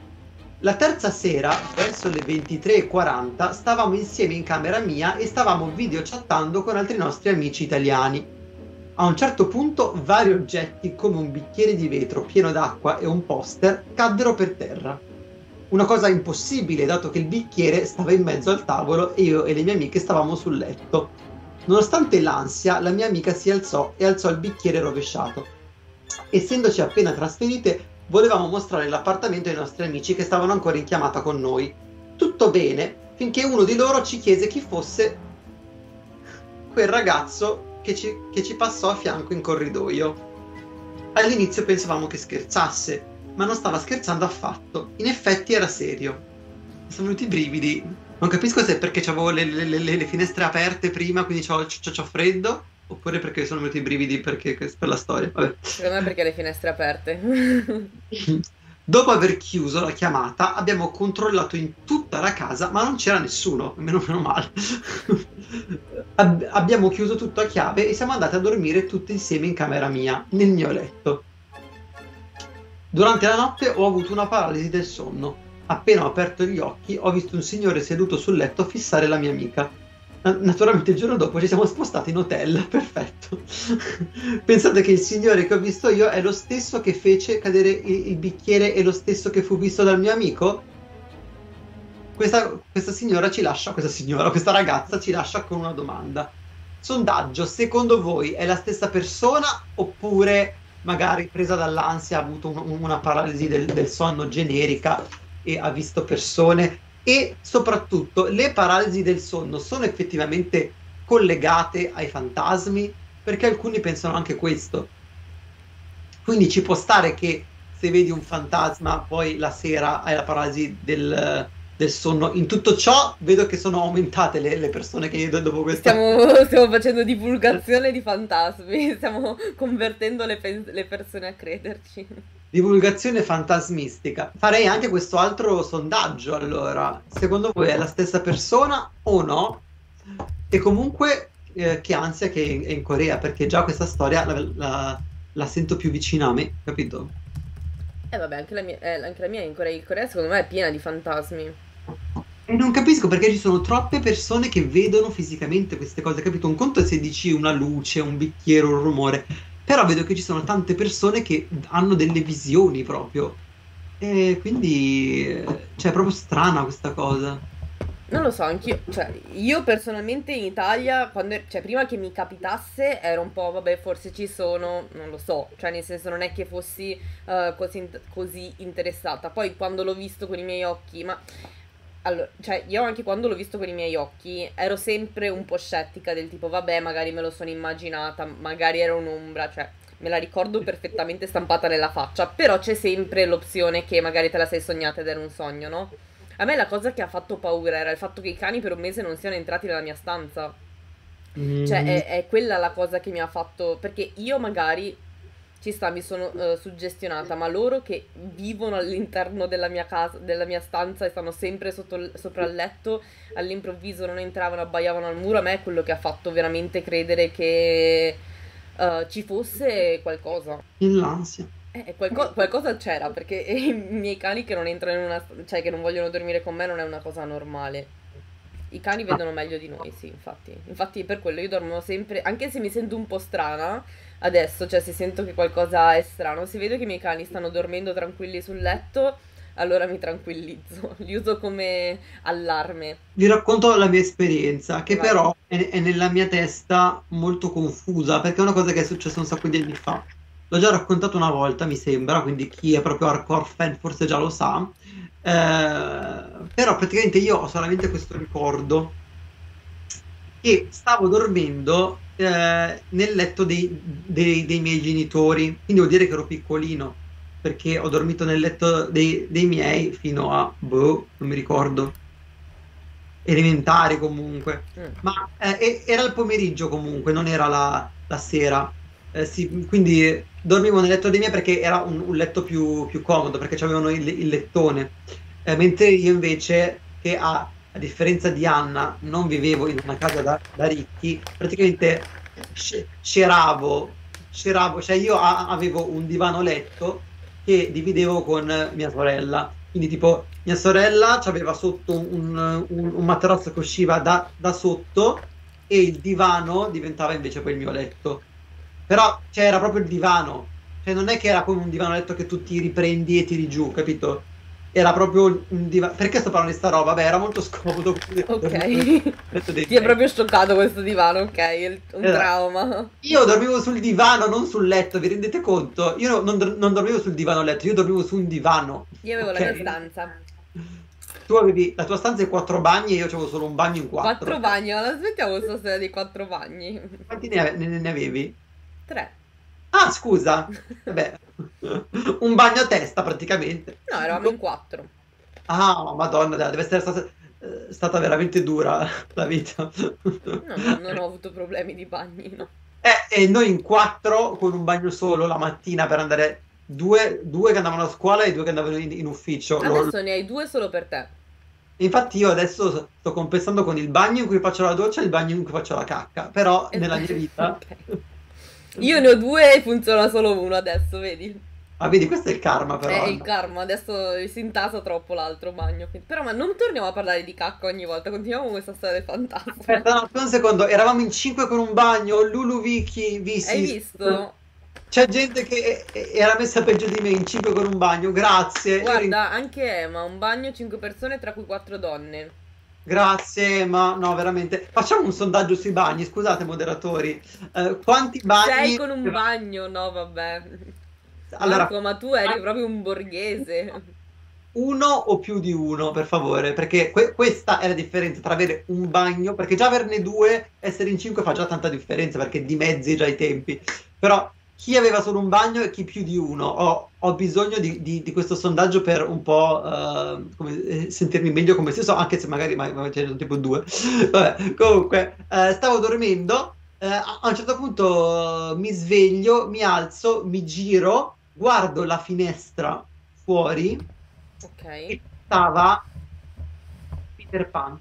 La terza sera, verso le 23:40, stavamo insieme in camera mia e stavamo videochattando con altri nostri amici italiani. A un certo punto vari oggetti come un bicchiere di vetro pieno d'acqua e un poster caddero per terra. Una cosa impossibile dato che il bicchiere stava in mezzo al tavolo e io e le mie amiche stavamo sul letto. Nonostante l'ansia, la mia amica si alzò e alzò il bicchiere rovesciato. Essendoci appena trasferite, volevamo mostrare l'appartamento ai nostri amici che stavano ancora in chiamata con noi. Tutto bene, finché uno di loro ci chiese chi fosse quel ragazzo che ci passò a fianco in corridoio. All'inizio pensavamo che scherzasse, ma non stava scherzando affatto. In effetti era serio. Mi sono venuti i brividi. Non capisco se è perché avevo le finestre aperte prima, quindi c'ho freddo, oppure perché sono venuti i brividi per la storia. Vabbè. Secondo me perché le finestre aperte. Dopo aver chiuso la chiamata, abbiamo controllato in tutta la casa, ma non c'era nessuno, meno male. Abbiamo chiuso tutto a chiave e siamo andati a dormire tutti insieme in camera mia, nel mio letto. Durante la notte ho avuto una paralisi del sonno. Appena ho aperto gli occhi, ho visto un signore seduto sul letto fissare la mia amica. Naturalmente il giorno dopo ci siamo spostati in hotel, perfetto. Pensate che il signore che ho visto io è lo stesso che fece cadere il bicchiere e lo stesso che fu visto dal mio amico? Questa ragazza ci lascia con una domanda. Sondaggio, secondo voi è la stessa persona oppure magari presa dall'ansia ha avuto una paralisi del sonno generica e ha visto persone, e soprattutto le paralisi del sonno sono effettivamente collegate ai fantasmi, perché alcuni pensano anche questo. Quindi ci può stare che se vedi un fantasma poi la sera hai la paralisi del sonno. In tutto ciò vedo che sono aumentate le persone che dopo questa... Stiamo facendo divulgazione di fantasmi, stiamo convertendo le persone a crederci. Divulgazione fantasmistica. Farei anche questo altro sondaggio, allora. Secondo voi è la stessa persona o no? E comunque che ansia che è in Corea, perché già questa storia la sento più vicina a me, capito? Vabbè, anche la mia in Corea. In Corea secondo me è piena di fantasmi. E non capisco perché ci sono troppe persone che vedono fisicamente queste cose, capito? Un conto è se dici una luce, un bicchiere, un rumore, però vedo che ci sono tante persone che hanno delle visioni proprio. E quindi, cioè, è proprio strana questa cosa. Non lo so, anch'io, cioè, io personalmente in Italia, cioè, prima che mi capitasse, ero un po', vabbè, forse ci sono, non lo so, cioè, nel senso, non è che fossi così interessata. Poi, quando l'ho visto con i miei occhi, ma, allora, cioè, io anche quando l'ho visto con i miei occhi, ero sempre un po' scettica, del tipo, vabbè, magari me lo sono immaginata, magari era un'ombra, cioè, me la ricordo perfettamente stampata nella faccia, però c'è sempre l'opzione che magari te la sei sognata ed era un sogno, no? A me la cosa che ha fatto paura era il fatto che i cani per un mese non siano entrati nella mia stanza. Cioè, è quella la cosa che mi ha fatto... Perché io magari, ci sta, mi sono suggestionata, ma loro che vivono all'interno della mia casa, della mia stanza e stanno sempre sopra il letto, all'improvviso non entravano, abbaiavano al muro, a me è quello che ha fatto veramente credere che ci fosse qualcosa. L'ansia. Qualcosa c'era, perché i miei cani che non entrano in cioè che non vogliono dormire con me non è una cosa normale. I cani vedono meglio di noi, sì, infatti. Infatti per quello io dormo sempre, anche se mi sento un po' strana adesso, cioè se sento che qualcosa è strano, se vedo che i miei cani stanno dormendo tranquilli sul letto, allora mi tranquillizzo, li uso come allarme. Vi racconto la mia esperienza, che Vai. però è nella mia testa molto confusa, perché è una cosa che è successa un sacco di anni fa. L'ho già raccontato una volta, mi sembra, quindi chi è proprio hardcore fan forse già lo sa. Però praticamente io ho solamente questo ricordo che stavo dormendo nel letto dei miei genitori, quindi vuol dire che ero piccolino, perché ho dormito nel letto dei miei fino a, boh, non mi ricordo, elementari comunque. Ma era il pomeriggio comunque, non era la sera. Sì, quindi dormivo nel letto dei miei perché era un letto più comodo, perché avevano il lettone. Mentre io invece, che a differenza di Anna, non vivevo in una casa da ricchi, praticamente sceravo, cioè io avevo un divano letto che dividevo con mia sorella. Quindi tipo mia sorella aveva sotto un materasso che usciva da sotto e il divano diventava invece poi il mio letto. Però cioè, era proprio il divano, cioè non è che era come un divano letto che tu ti riprendi e tiri giù, capito? Era proprio un divano. Perché sto parlando di sta roba? Beh, era molto scomodo. Ok. Ti è proprio scioccato questo divano, ok? È un trauma. Io dormivo sul divano, non sul letto, vi rendete conto? Io non dormivo sul divano letto, io dormivo su un divano. Io avevo okay? la mia stanza. Tu avevi la tua stanza in 4 bagni e io avevo solo un bagno in 4. 4 bagni, ma la smettiamo questa storia dei 4 bagni. Quanti ne avevi? 3. Ah, scusa. Vabbè. Un bagno a testa praticamente. No, eravamo in 4. Ah, Madonna, deve essere stata veramente dura la vita. No, non ho avuto problemi di bagni, no. E noi in 4 con un bagno solo la mattina per andare due che andavano a scuola e 2 che andavano in ufficio. Adesso ne hai 2 solo per te. Infatti io adesso sto compensando con il bagno in cui faccio la doccia e il bagno in cui faccio la cacca. Però nella mia vita... Okay. Io ne ho 2 e funziona solo uno adesso, vedi? Ah, vedi, questo è il karma però. È il karma, adesso si intasa troppo l'altro bagno. Però ma non torniamo a parlare di cacca ogni volta, continuiamo con questa storia del fantasma. Aspetta, no, un secondo, eravamo in 5 con un bagno, Lulu, Vicky, Visis. Hai visto? C'è gente che era messa peggio di me in 5 con un bagno, grazie. Guarda, anche Emma, un bagno 5 persone tra cui 4 donne. Grazie, ma no, veramente. Facciamo un sondaggio sui bagni, scusate moderatori. Quanti Sei bagni... con un bagno? No, vabbè. Allora, Marco, ma tu eri proprio un borghese. uno o più di uno, per favore, perché questa è la differenza tra avere un bagno, perché già averne due, essere in cinque fa già tanta differenza, perché dimezzi già i tempi. Però chi aveva solo un bagno e chi più di uno? Ho bisogno di questo sondaggio per un po' sentirmi meglio come stesso, anche se magari ce ne sono tipo due. Vabbè, comunque, stavo dormendo, a un certo punto mi sveglio, mi alzo, mi giro, guardo la finestra fuori Ok. e stava Peter Pan.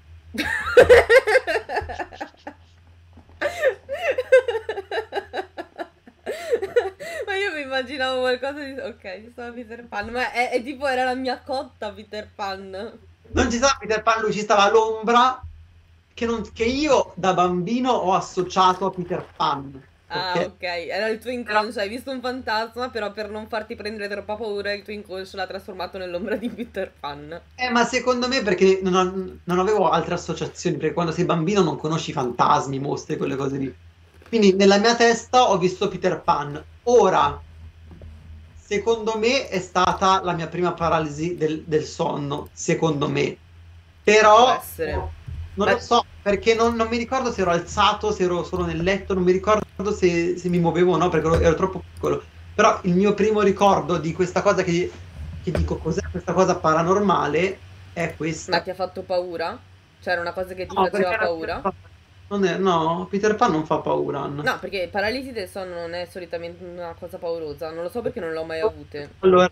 Ma io mi immaginavo qualcosa di... Ok, stava Peter Pan, ma è tipo era la mia cotta Peter Pan. Non ci stava Peter Pan, lui ci stava l'ombra che io da bambino ho associato a Peter Pan. Ah, Ok? ok, era il tuo inconscio, hai visto un fantasma, però per non farti prendere troppa paura il tuo inconscio l'ha trasformato nell'ombra di Peter Pan. Ma secondo me perché non avevo altre associazioni, perché quando sei bambino non conosci fantasmi, mostri, quelle cose lì. Quindi nella mia testa ho visto Peter Pan. Ora, secondo me è stata la mia prima paralisi del sonno, secondo me. Può Però essere. non lo Beh, so, perché non mi ricordo se ero alzato, se ero solo nel letto, non mi ricordo se mi muovevo o no, perché ero troppo piccolo. Però il mio primo ricordo di questa cosa che dico, cos'è questa cosa paranormale, è ma questa. ti ha fatto paura? Cioè era una cosa che ti No, perché faceva paura? no, Peter Pan non fa paura, Anna. No, perché paralisi del sonno non è solitamente una cosa paurosa, non lo so perché non l'ho mai avute. Allora,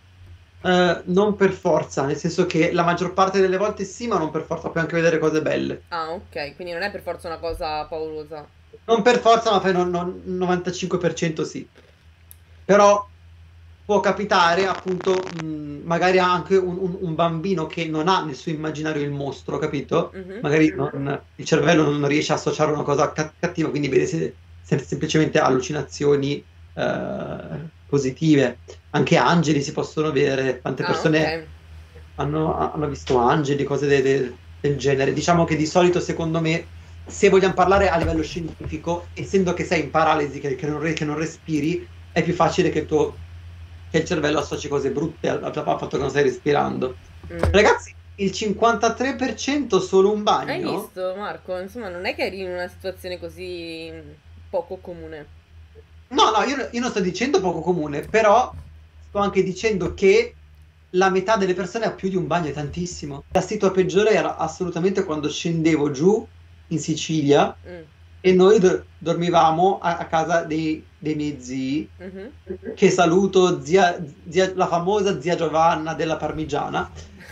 non per forza, nel senso che la maggior parte delle volte sì, ma non per forza, puoi anche vedere cose belle. Ah, ok, quindi non è per forza una cosa paurosa. Non per forza, ma per 95% sì. Però può capitare, appunto, magari anche un bambino che non ha nel suo immaginario il mostro, capito? Mhm. Magari il cervello non riesce a associare una cosa cattiva, quindi vede semplicemente allucinazioni positive. Anche angeli si possono vedere, tante Ah, persone ok. hanno visto angeli, cose del genere. Diciamo che di solito, secondo me, se vogliamo parlare a livello scientifico, essendo che sei in paralisi, che non respiri, è più facile che il cervello associ cose brutte al fatto che non stai respirando. Mm. Ragazzi, il 53% solo un Hai bagno? visto, Marco? Insomma, non è che eri in una situazione così poco comune. No, no, io non sto dicendo poco comune, però sto anche dicendo che la metà delle persone ha più di un bagno, è tantissimo. La situazione peggiore era assolutamente quando scendevo giù in Sicilia Mm. e noi dormivamo a casa dei miei zii, Mhm. che saluto, la famosa zia Giovanna della Parmigiana.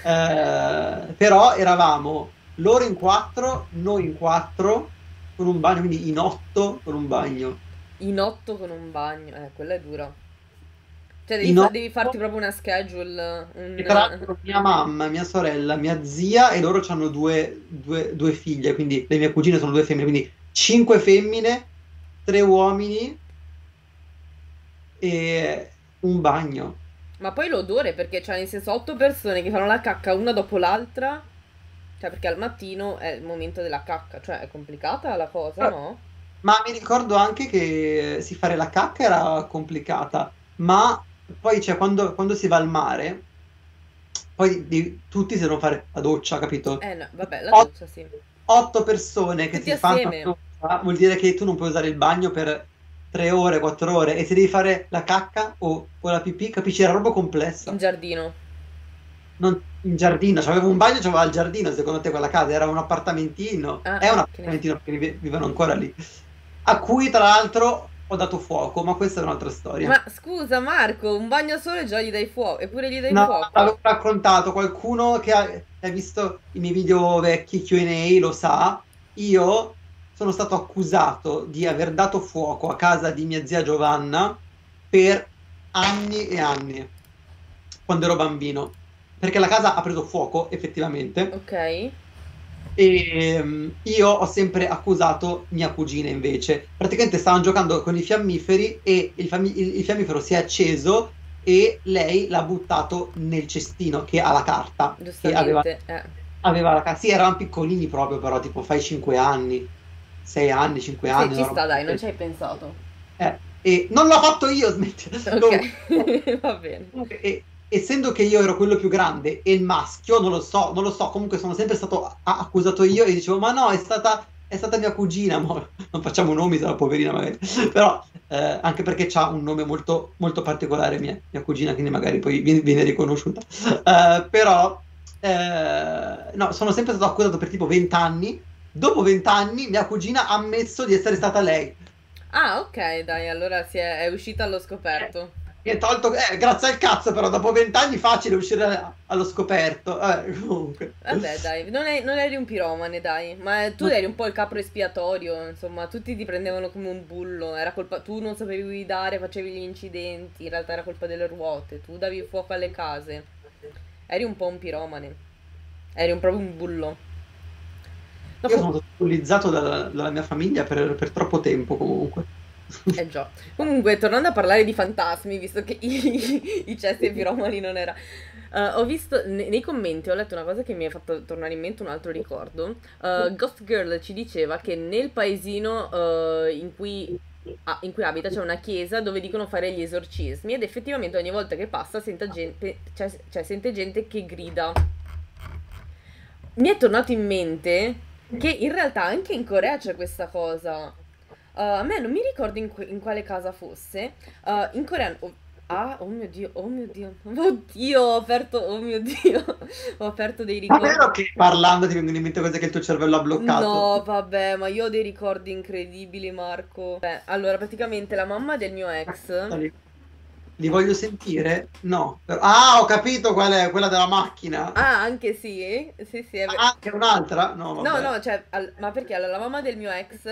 Però eravamo loro in quattro, noi in quattro, con un bagno, quindi in otto con un bagno. In 8 con un bagno, quella è dura. Cioè, In devi otto, farti proprio una schedule, e tra l'altro mia mamma, mia sorella, mia zia e loro hanno due figlie, quindi le mie cugine sono due femmine, quindi cinque femmine, tre uomini e un bagno. Ma poi l'odore, perché, cioè, nel senso, 8 persone che fanno la cacca una dopo l'altra. Cioè, perché al mattino è il momento della cacca. Cioè, è complicata la cosa, no? Ma mi ricordo anche che si fare la cacca era complicata, ma poi cioè, quando si va al mare, poi tutti si devono fare la doccia, capito? No, vabbè, la Ot- doccia sì. Otto persone che Tutti si fanno la assieme. doccia vuol dire che tu non puoi usare il bagno per 3 ore, 4 ore e se devi fare la cacca o la pipì, capisci? Era proprio In complessa. giardino. In giardino, c'avevo un bagno, c'aveva il giardino, secondo te quella casa era un appartamentino? Ah, È un che ne... appartamentino perché vivono ancora lì. A cui tra l'altro ho dato fuoco, ma questa è un'altra storia. Ma scusa, Marco, un bagno solo e già gli dai fuoco. Eppure gli dai No, fuoco. l'avevo raccontato, qualcuno che ha visto i miei video vecchi Q&A lo sa, io sono stato accusato di aver dato fuoco a casa di mia zia Giovanna per anni e anni, quando ero bambino, perché la casa ha preso fuoco effettivamente Ok. e io ho sempre accusato mia cugina invece. Praticamente stavano giocando con i fiammiferi e il fiammifero si è acceso e lei l'ha buttato nel cestino che ha la carta che aveva. Giustamente. aveva la casa. Sì, eravamo piccolini proprio, però tipo fai 5 anni, 6 anni, 5 Sì, anni. ci Una sta, roba dai, non del- ci hai pensato. E non l'ho fatto io, smetti. Ok, Comunque, va bene. comunque, essendo che io ero quello più grande e il maschio, non lo so, comunque sono sempre stato accusato io e dicevo, ma no, è stata mia cugina, non facciamo nomi, sarà poverina magari, però anche perché ha un nome molto, molto particolare mia cugina, quindi magari poi viene riconosciuta. Però, no, sono sempre stato accusato per tipo 20 anni. Dopo 20 anni mia cugina ha ammesso di essere stata lei. Ah, ok, dai, allora è uscita allo scoperto. Mi è tolto, grazie al cazzo, però dopo 20 anni facile uscire allo scoperto. Comunque. Vabbè, dai, non eri un piromane, dai, ma tu eri un po' il capro espiatorio, insomma, tutti ti prendevano come un bullo, era colpa, tu non sapevi guidare, facevi gli incidenti, in realtà era colpa delle ruote, tu davi fuoco alle case, eri un po' un piromane, proprio un bullo. No, Io sono stato bullizzato dalla mia famiglia per troppo tempo comunque. eh già. Comunque, tornando a parlare di fantasmi, visto che i cessi e i piromani non era. Ho visto nei commenti, ho letto una cosa che mi ha fatto tornare in mente un altro ricordo. Ghost Girl ci diceva che nel paesino in cui abita c'è una chiesa dove dicono fare gli esorcismi ed effettivamente ogni volta che passa sente gente che grida. Mi è tornato in mente che in realtà anche in Corea c'è questa cosa. A me non mi ricordo in quale casa fosse. In Corea. Oh mio Dio, oh mio Dio. Oddio, oh mio Dio. Ho aperto dei Ma vero ricordi. che parlando ti vengono in mente cose che il tuo cervello ha bloccato? No, vabbè, ma io ho dei ricordi incredibili, Marco. Beh, allora, praticamente la mamma del mio ex. Li voglio sentire? No. Ah, ho capito qual è, quella della macchina. Ah, anche sì? Sì, sì, è vero. Ah, anche un'altra? No, No, vabbè. no, cioè, ma perché allora, la mamma del mio ex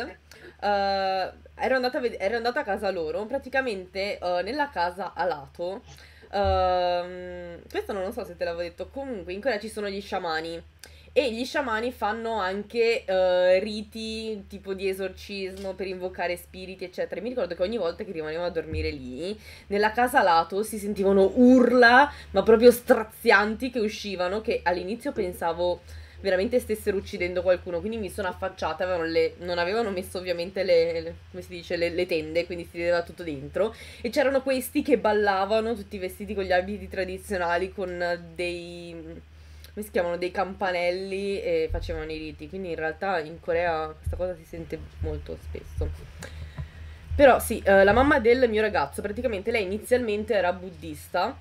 ero andata a casa loro, praticamente nella casa a lato. Questo non so se te l'avevo detto, comunque in Corea ci sono gli sciamani e gli sciamani fanno anche riti tipo di esorcismo per invocare spiriti, eccetera. E mi ricordo che ogni volta che rimanevamo a dormire lì, nella casa a lato si sentivano urla, ma proprio strazianti che uscivano, che all'inizio pensavo veramente stessero uccidendo qualcuno, quindi mi sono affacciata, non avevano messo ovviamente come si dice, le tende, quindi si vedeva tutto dentro, e c'erano questi che ballavano, tutti vestiti con gli abiti tradizionali, con come si chiamano, dei campanelli e facevano i riti, quindi in realtà in Corea questa cosa si sente molto spesso. Però sì, la mamma del mio ragazzo, praticamente lei inizialmente era buddista.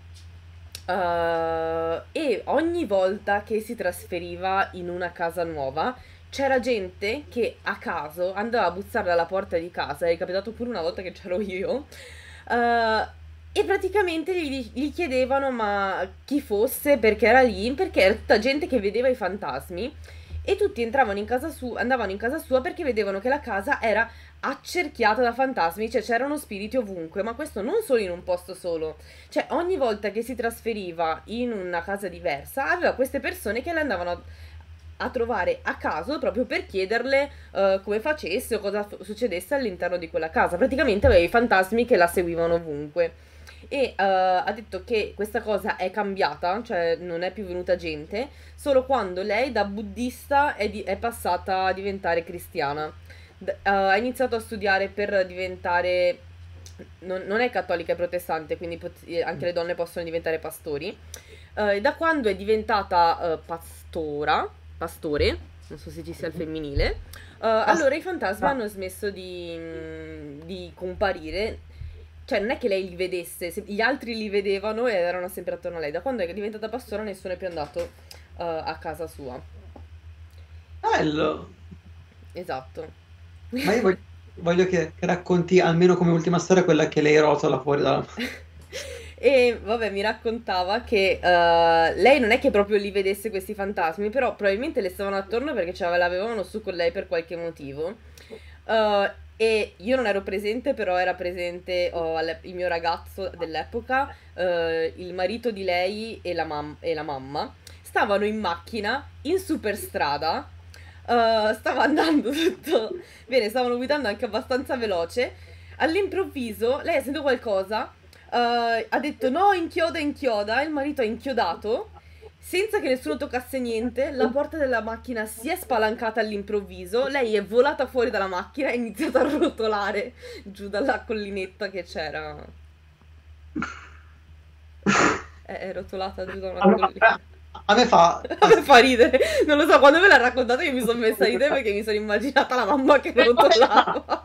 E ogni volta che si trasferiva in una casa nuova c'era gente che a caso andava a bussare alla porta di casa, è capitato pure una volta che c'ero io, eh, e praticamente gli chiedevano ma chi fosse, perché era lì, perché era tutta gente che vedeva i fantasmi e tutti entravano in casa sua, andavano in casa sua perché vedevano che la casa era accerchiata da fantasmi, cioè c'erano spiriti ovunque, ma questo non solo in un posto solo, cioè ogni volta che si trasferiva in una casa diversa aveva queste persone che le andavano a trovare a caso proprio per chiederle come facesse o cosa succedesse all'interno di quella casa. Praticamente aveva i fantasmi che la seguivano ovunque. E ha detto che questa cosa è cambiata, cioè non è più venuta gente, solo quando lei da buddista è passata a diventare cristiana. Ha iniziato a studiare per diventare. Non è cattolica, è protestante, quindi anche le donne possono diventare pastori. Da quando è diventata pastore, non so se ci sia il femminile, allora i fantasmi hanno smesso di comparire. Cioè, non è che lei li vedesse, gli altri li vedevano e erano sempre attorno a lei. Da quando è diventata pastora, nessuno è più andato a casa sua. Bello. Esatto. Ma io voglio che racconti almeno come ultima storia quella che lei rotola fuori dalla. E vabbè, mi raccontava che lei non è che proprio li vedesse questi fantasmi, però probabilmente le stavano attorno perché l'avevano su con lei per qualche motivo. E io non ero presente, però era presente il mio ragazzo dell'epoca, il marito di lei e la mamma. Stavano in macchina, in superstrada, stava andando tutto bene, stavano guidando anche abbastanza veloce. All'improvviso lei ha sentito qualcosa, ha detto no, inchioda, inchioda, il marito ha inchiodato senza che nessuno toccasse niente, la porta della macchina si è spalancata all'improvviso, lei è volata fuori dalla macchina e ha iniziato a rotolare giù dalla collinetta che c'era. È rotolata giù da una collina. A me fa... A me fa ridere, non lo so, quando me l'ha raccontato io mi sono messa a ridere perché mi sono immaginata la mamma che rotolava.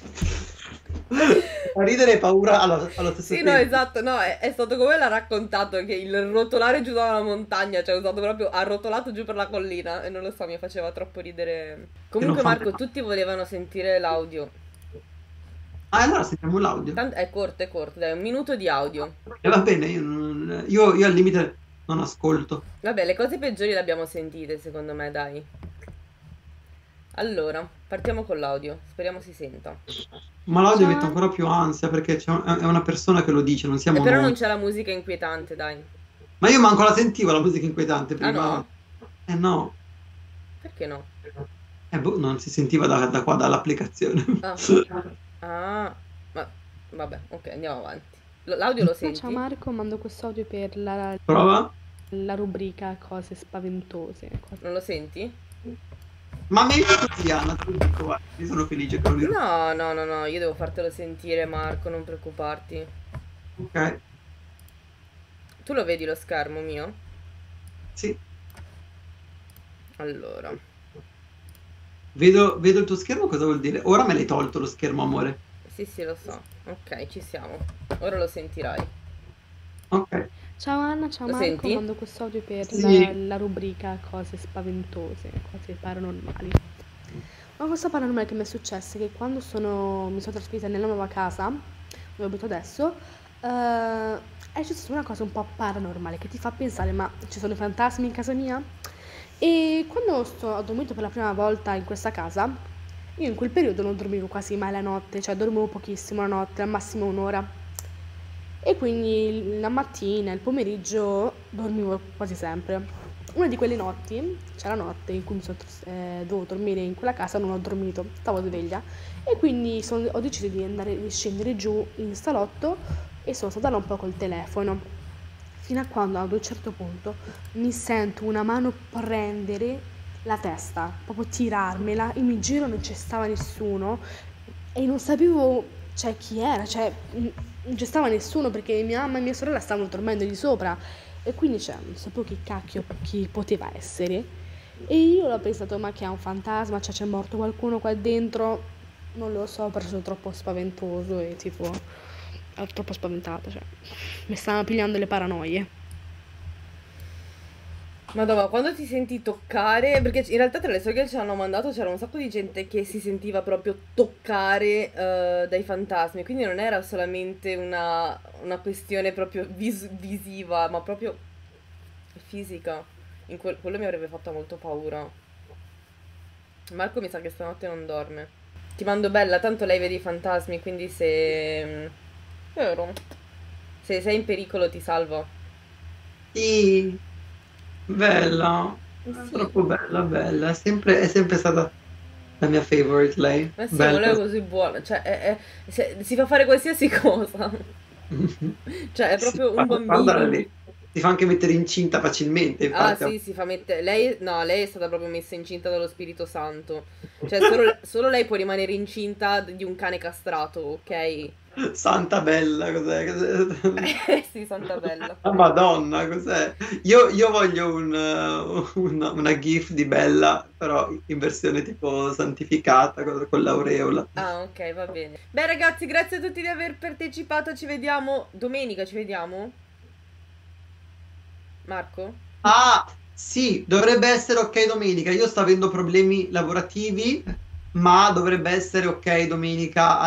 Fa ridere e paura allo stesso Sì, tempo. no, esatto, no, è stato come l'ha raccontato, che il rotolare giù da una montagna, cioè usato proprio, ha rotolato giù per la collina, e non lo so, mi faceva troppo ridere. Comunque fa Marco, male. tutti volevano sentire l'audio. Allora sentiamo l'audio. È corto, dai, 1 minuto di audio. E va bene, io al limite non ascolto. Vabbè, le cose peggiori le abbiamo sentite, secondo me, dai. Allora, partiamo con l'audio, speriamo si senta. Ma l'audio Ciao. mette ancora più ansia perché è una persona che lo dice, non siamo Però noi. non c'è la musica inquietante, dai. Ma io manco la sentivo la musica inquietante prima. no? No. Perché no? Non si sentiva da qua, dall'applicazione. Ah, ma vabbè, ok, andiamo avanti. L'audio lo senti? Ciao Marco, mando questo audio per Prova. la rubrica cose spaventose. Non lo senti? Ma meglio così, Anna, te lo dico, guarda, io sono felice che lo dico. No, io devo fartelo sentire, Marco, non preoccuparti. Ok, Tu lo vedi lo schermo mio? sì. Allora, Vedo il tuo schermo, cosa vuol dire? Ora me l'hai tolto lo schermo, amore. sì, lo so. Ok, ci siamo. Ora lo sentirai. Ok. Ciao Anna, ciao Lo Marco, senti? mando questo audio per Sì. la rubrica cose spaventose, cose paranormali. Una cosa paranormale che mi è successa è che quando mi sono trasferita nella nuova casa, dove abito adesso, è successa una cosa un po' paranormale che ti fa pensare, ma ci sono i fantasmi in casa mia? E quando ho dormito per la prima volta in questa casa, io in quel periodo non dormivo quasi mai la notte, cioè dormivo pochissimo la notte, al massimo un'ora. E quindi la mattina, il pomeriggio dormivo quasi sempre. Una di quelle notti, c'è la notte in cui dovevo dormire in quella casa, non ho dormito, stavo sveglia e quindi ho deciso di scendere giù in salotto e sono stata là un po' col telefono. Fino a quando ad un certo punto mi sento una mano prendere la testa, proprio tirarmela, e mi giro, non c'è stava nessuno e non sapevo, cioè, chi era, cioè, non c'è stava nessuno perché mia mamma e mia sorella stavano dormendo di sopra e quindi, cioè, non sapevo chi cacchio, chi poteva essere. E io l'ho pensato, ma che è un fantasma, cioè c'è morto qualcuno qua dentro, non lo so, però sono troppo spaventoso e tipo, ero troppo spaventata, cioè, mi stavano pigliando le paranoie. Madonna, quando ti senti toccare, perché in realtà tra le storie che ci hanno mandato c'era un sacco di gente che si sentiva proprio toccare dai fantasmi, quindi non era solamente una questione proprio visiva, ma proprio fisica. Quello mi avrebbe fatto molto paura. Marco mi sa che stanotte non dorme. Ti mando Bella, tanto lei vede i fantasmi, quindi Vero? Se sei in pericolo ti salvo. Sì, bella. Sì. Troppo bella. È sempre stata la mia favorite lei. Ma sì, Bella. non è così buona, cioè si fa fare qualsiasi cosa. Cioè è proprio un Guardala bambino. lì. Si fa anche mettere incinta facilmente, Ah infatti. sì, si fa mettere... lei è stata proprio messa incinta dallo Spirito Santo. Cioè solo lei può rimanere incinta di un cane castrato, ok? Santa Bella, cos'è? Sì, Santa Bella. La Madonna, cos'è? Io voglio una GIF di Bella, però in versione tipo santificata con l'aureola. Ah, ok, va bene. Beh ragazzi, grazie a tutti di aver partecipato, ci vediamo domenica, ci vediamo? Marco? Ah, sì, dovrebbe essere ok domenica. Io sto avendo problemi lavorativi, ma dovrebbe essere ok domenica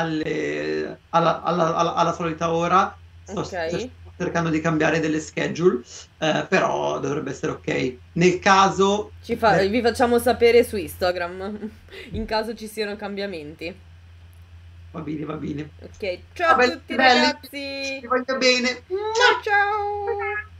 alla solita ora. Sto cercando di cambiare delle schedule, però dovrebbe essere ok. Nel caso... Vi facciamo sapere su Instagram, in caso ci siano cambiamenti. Va bene. Ok, ciao a tutti belli, ragazzi! ti voglio bene. Ciao ciao!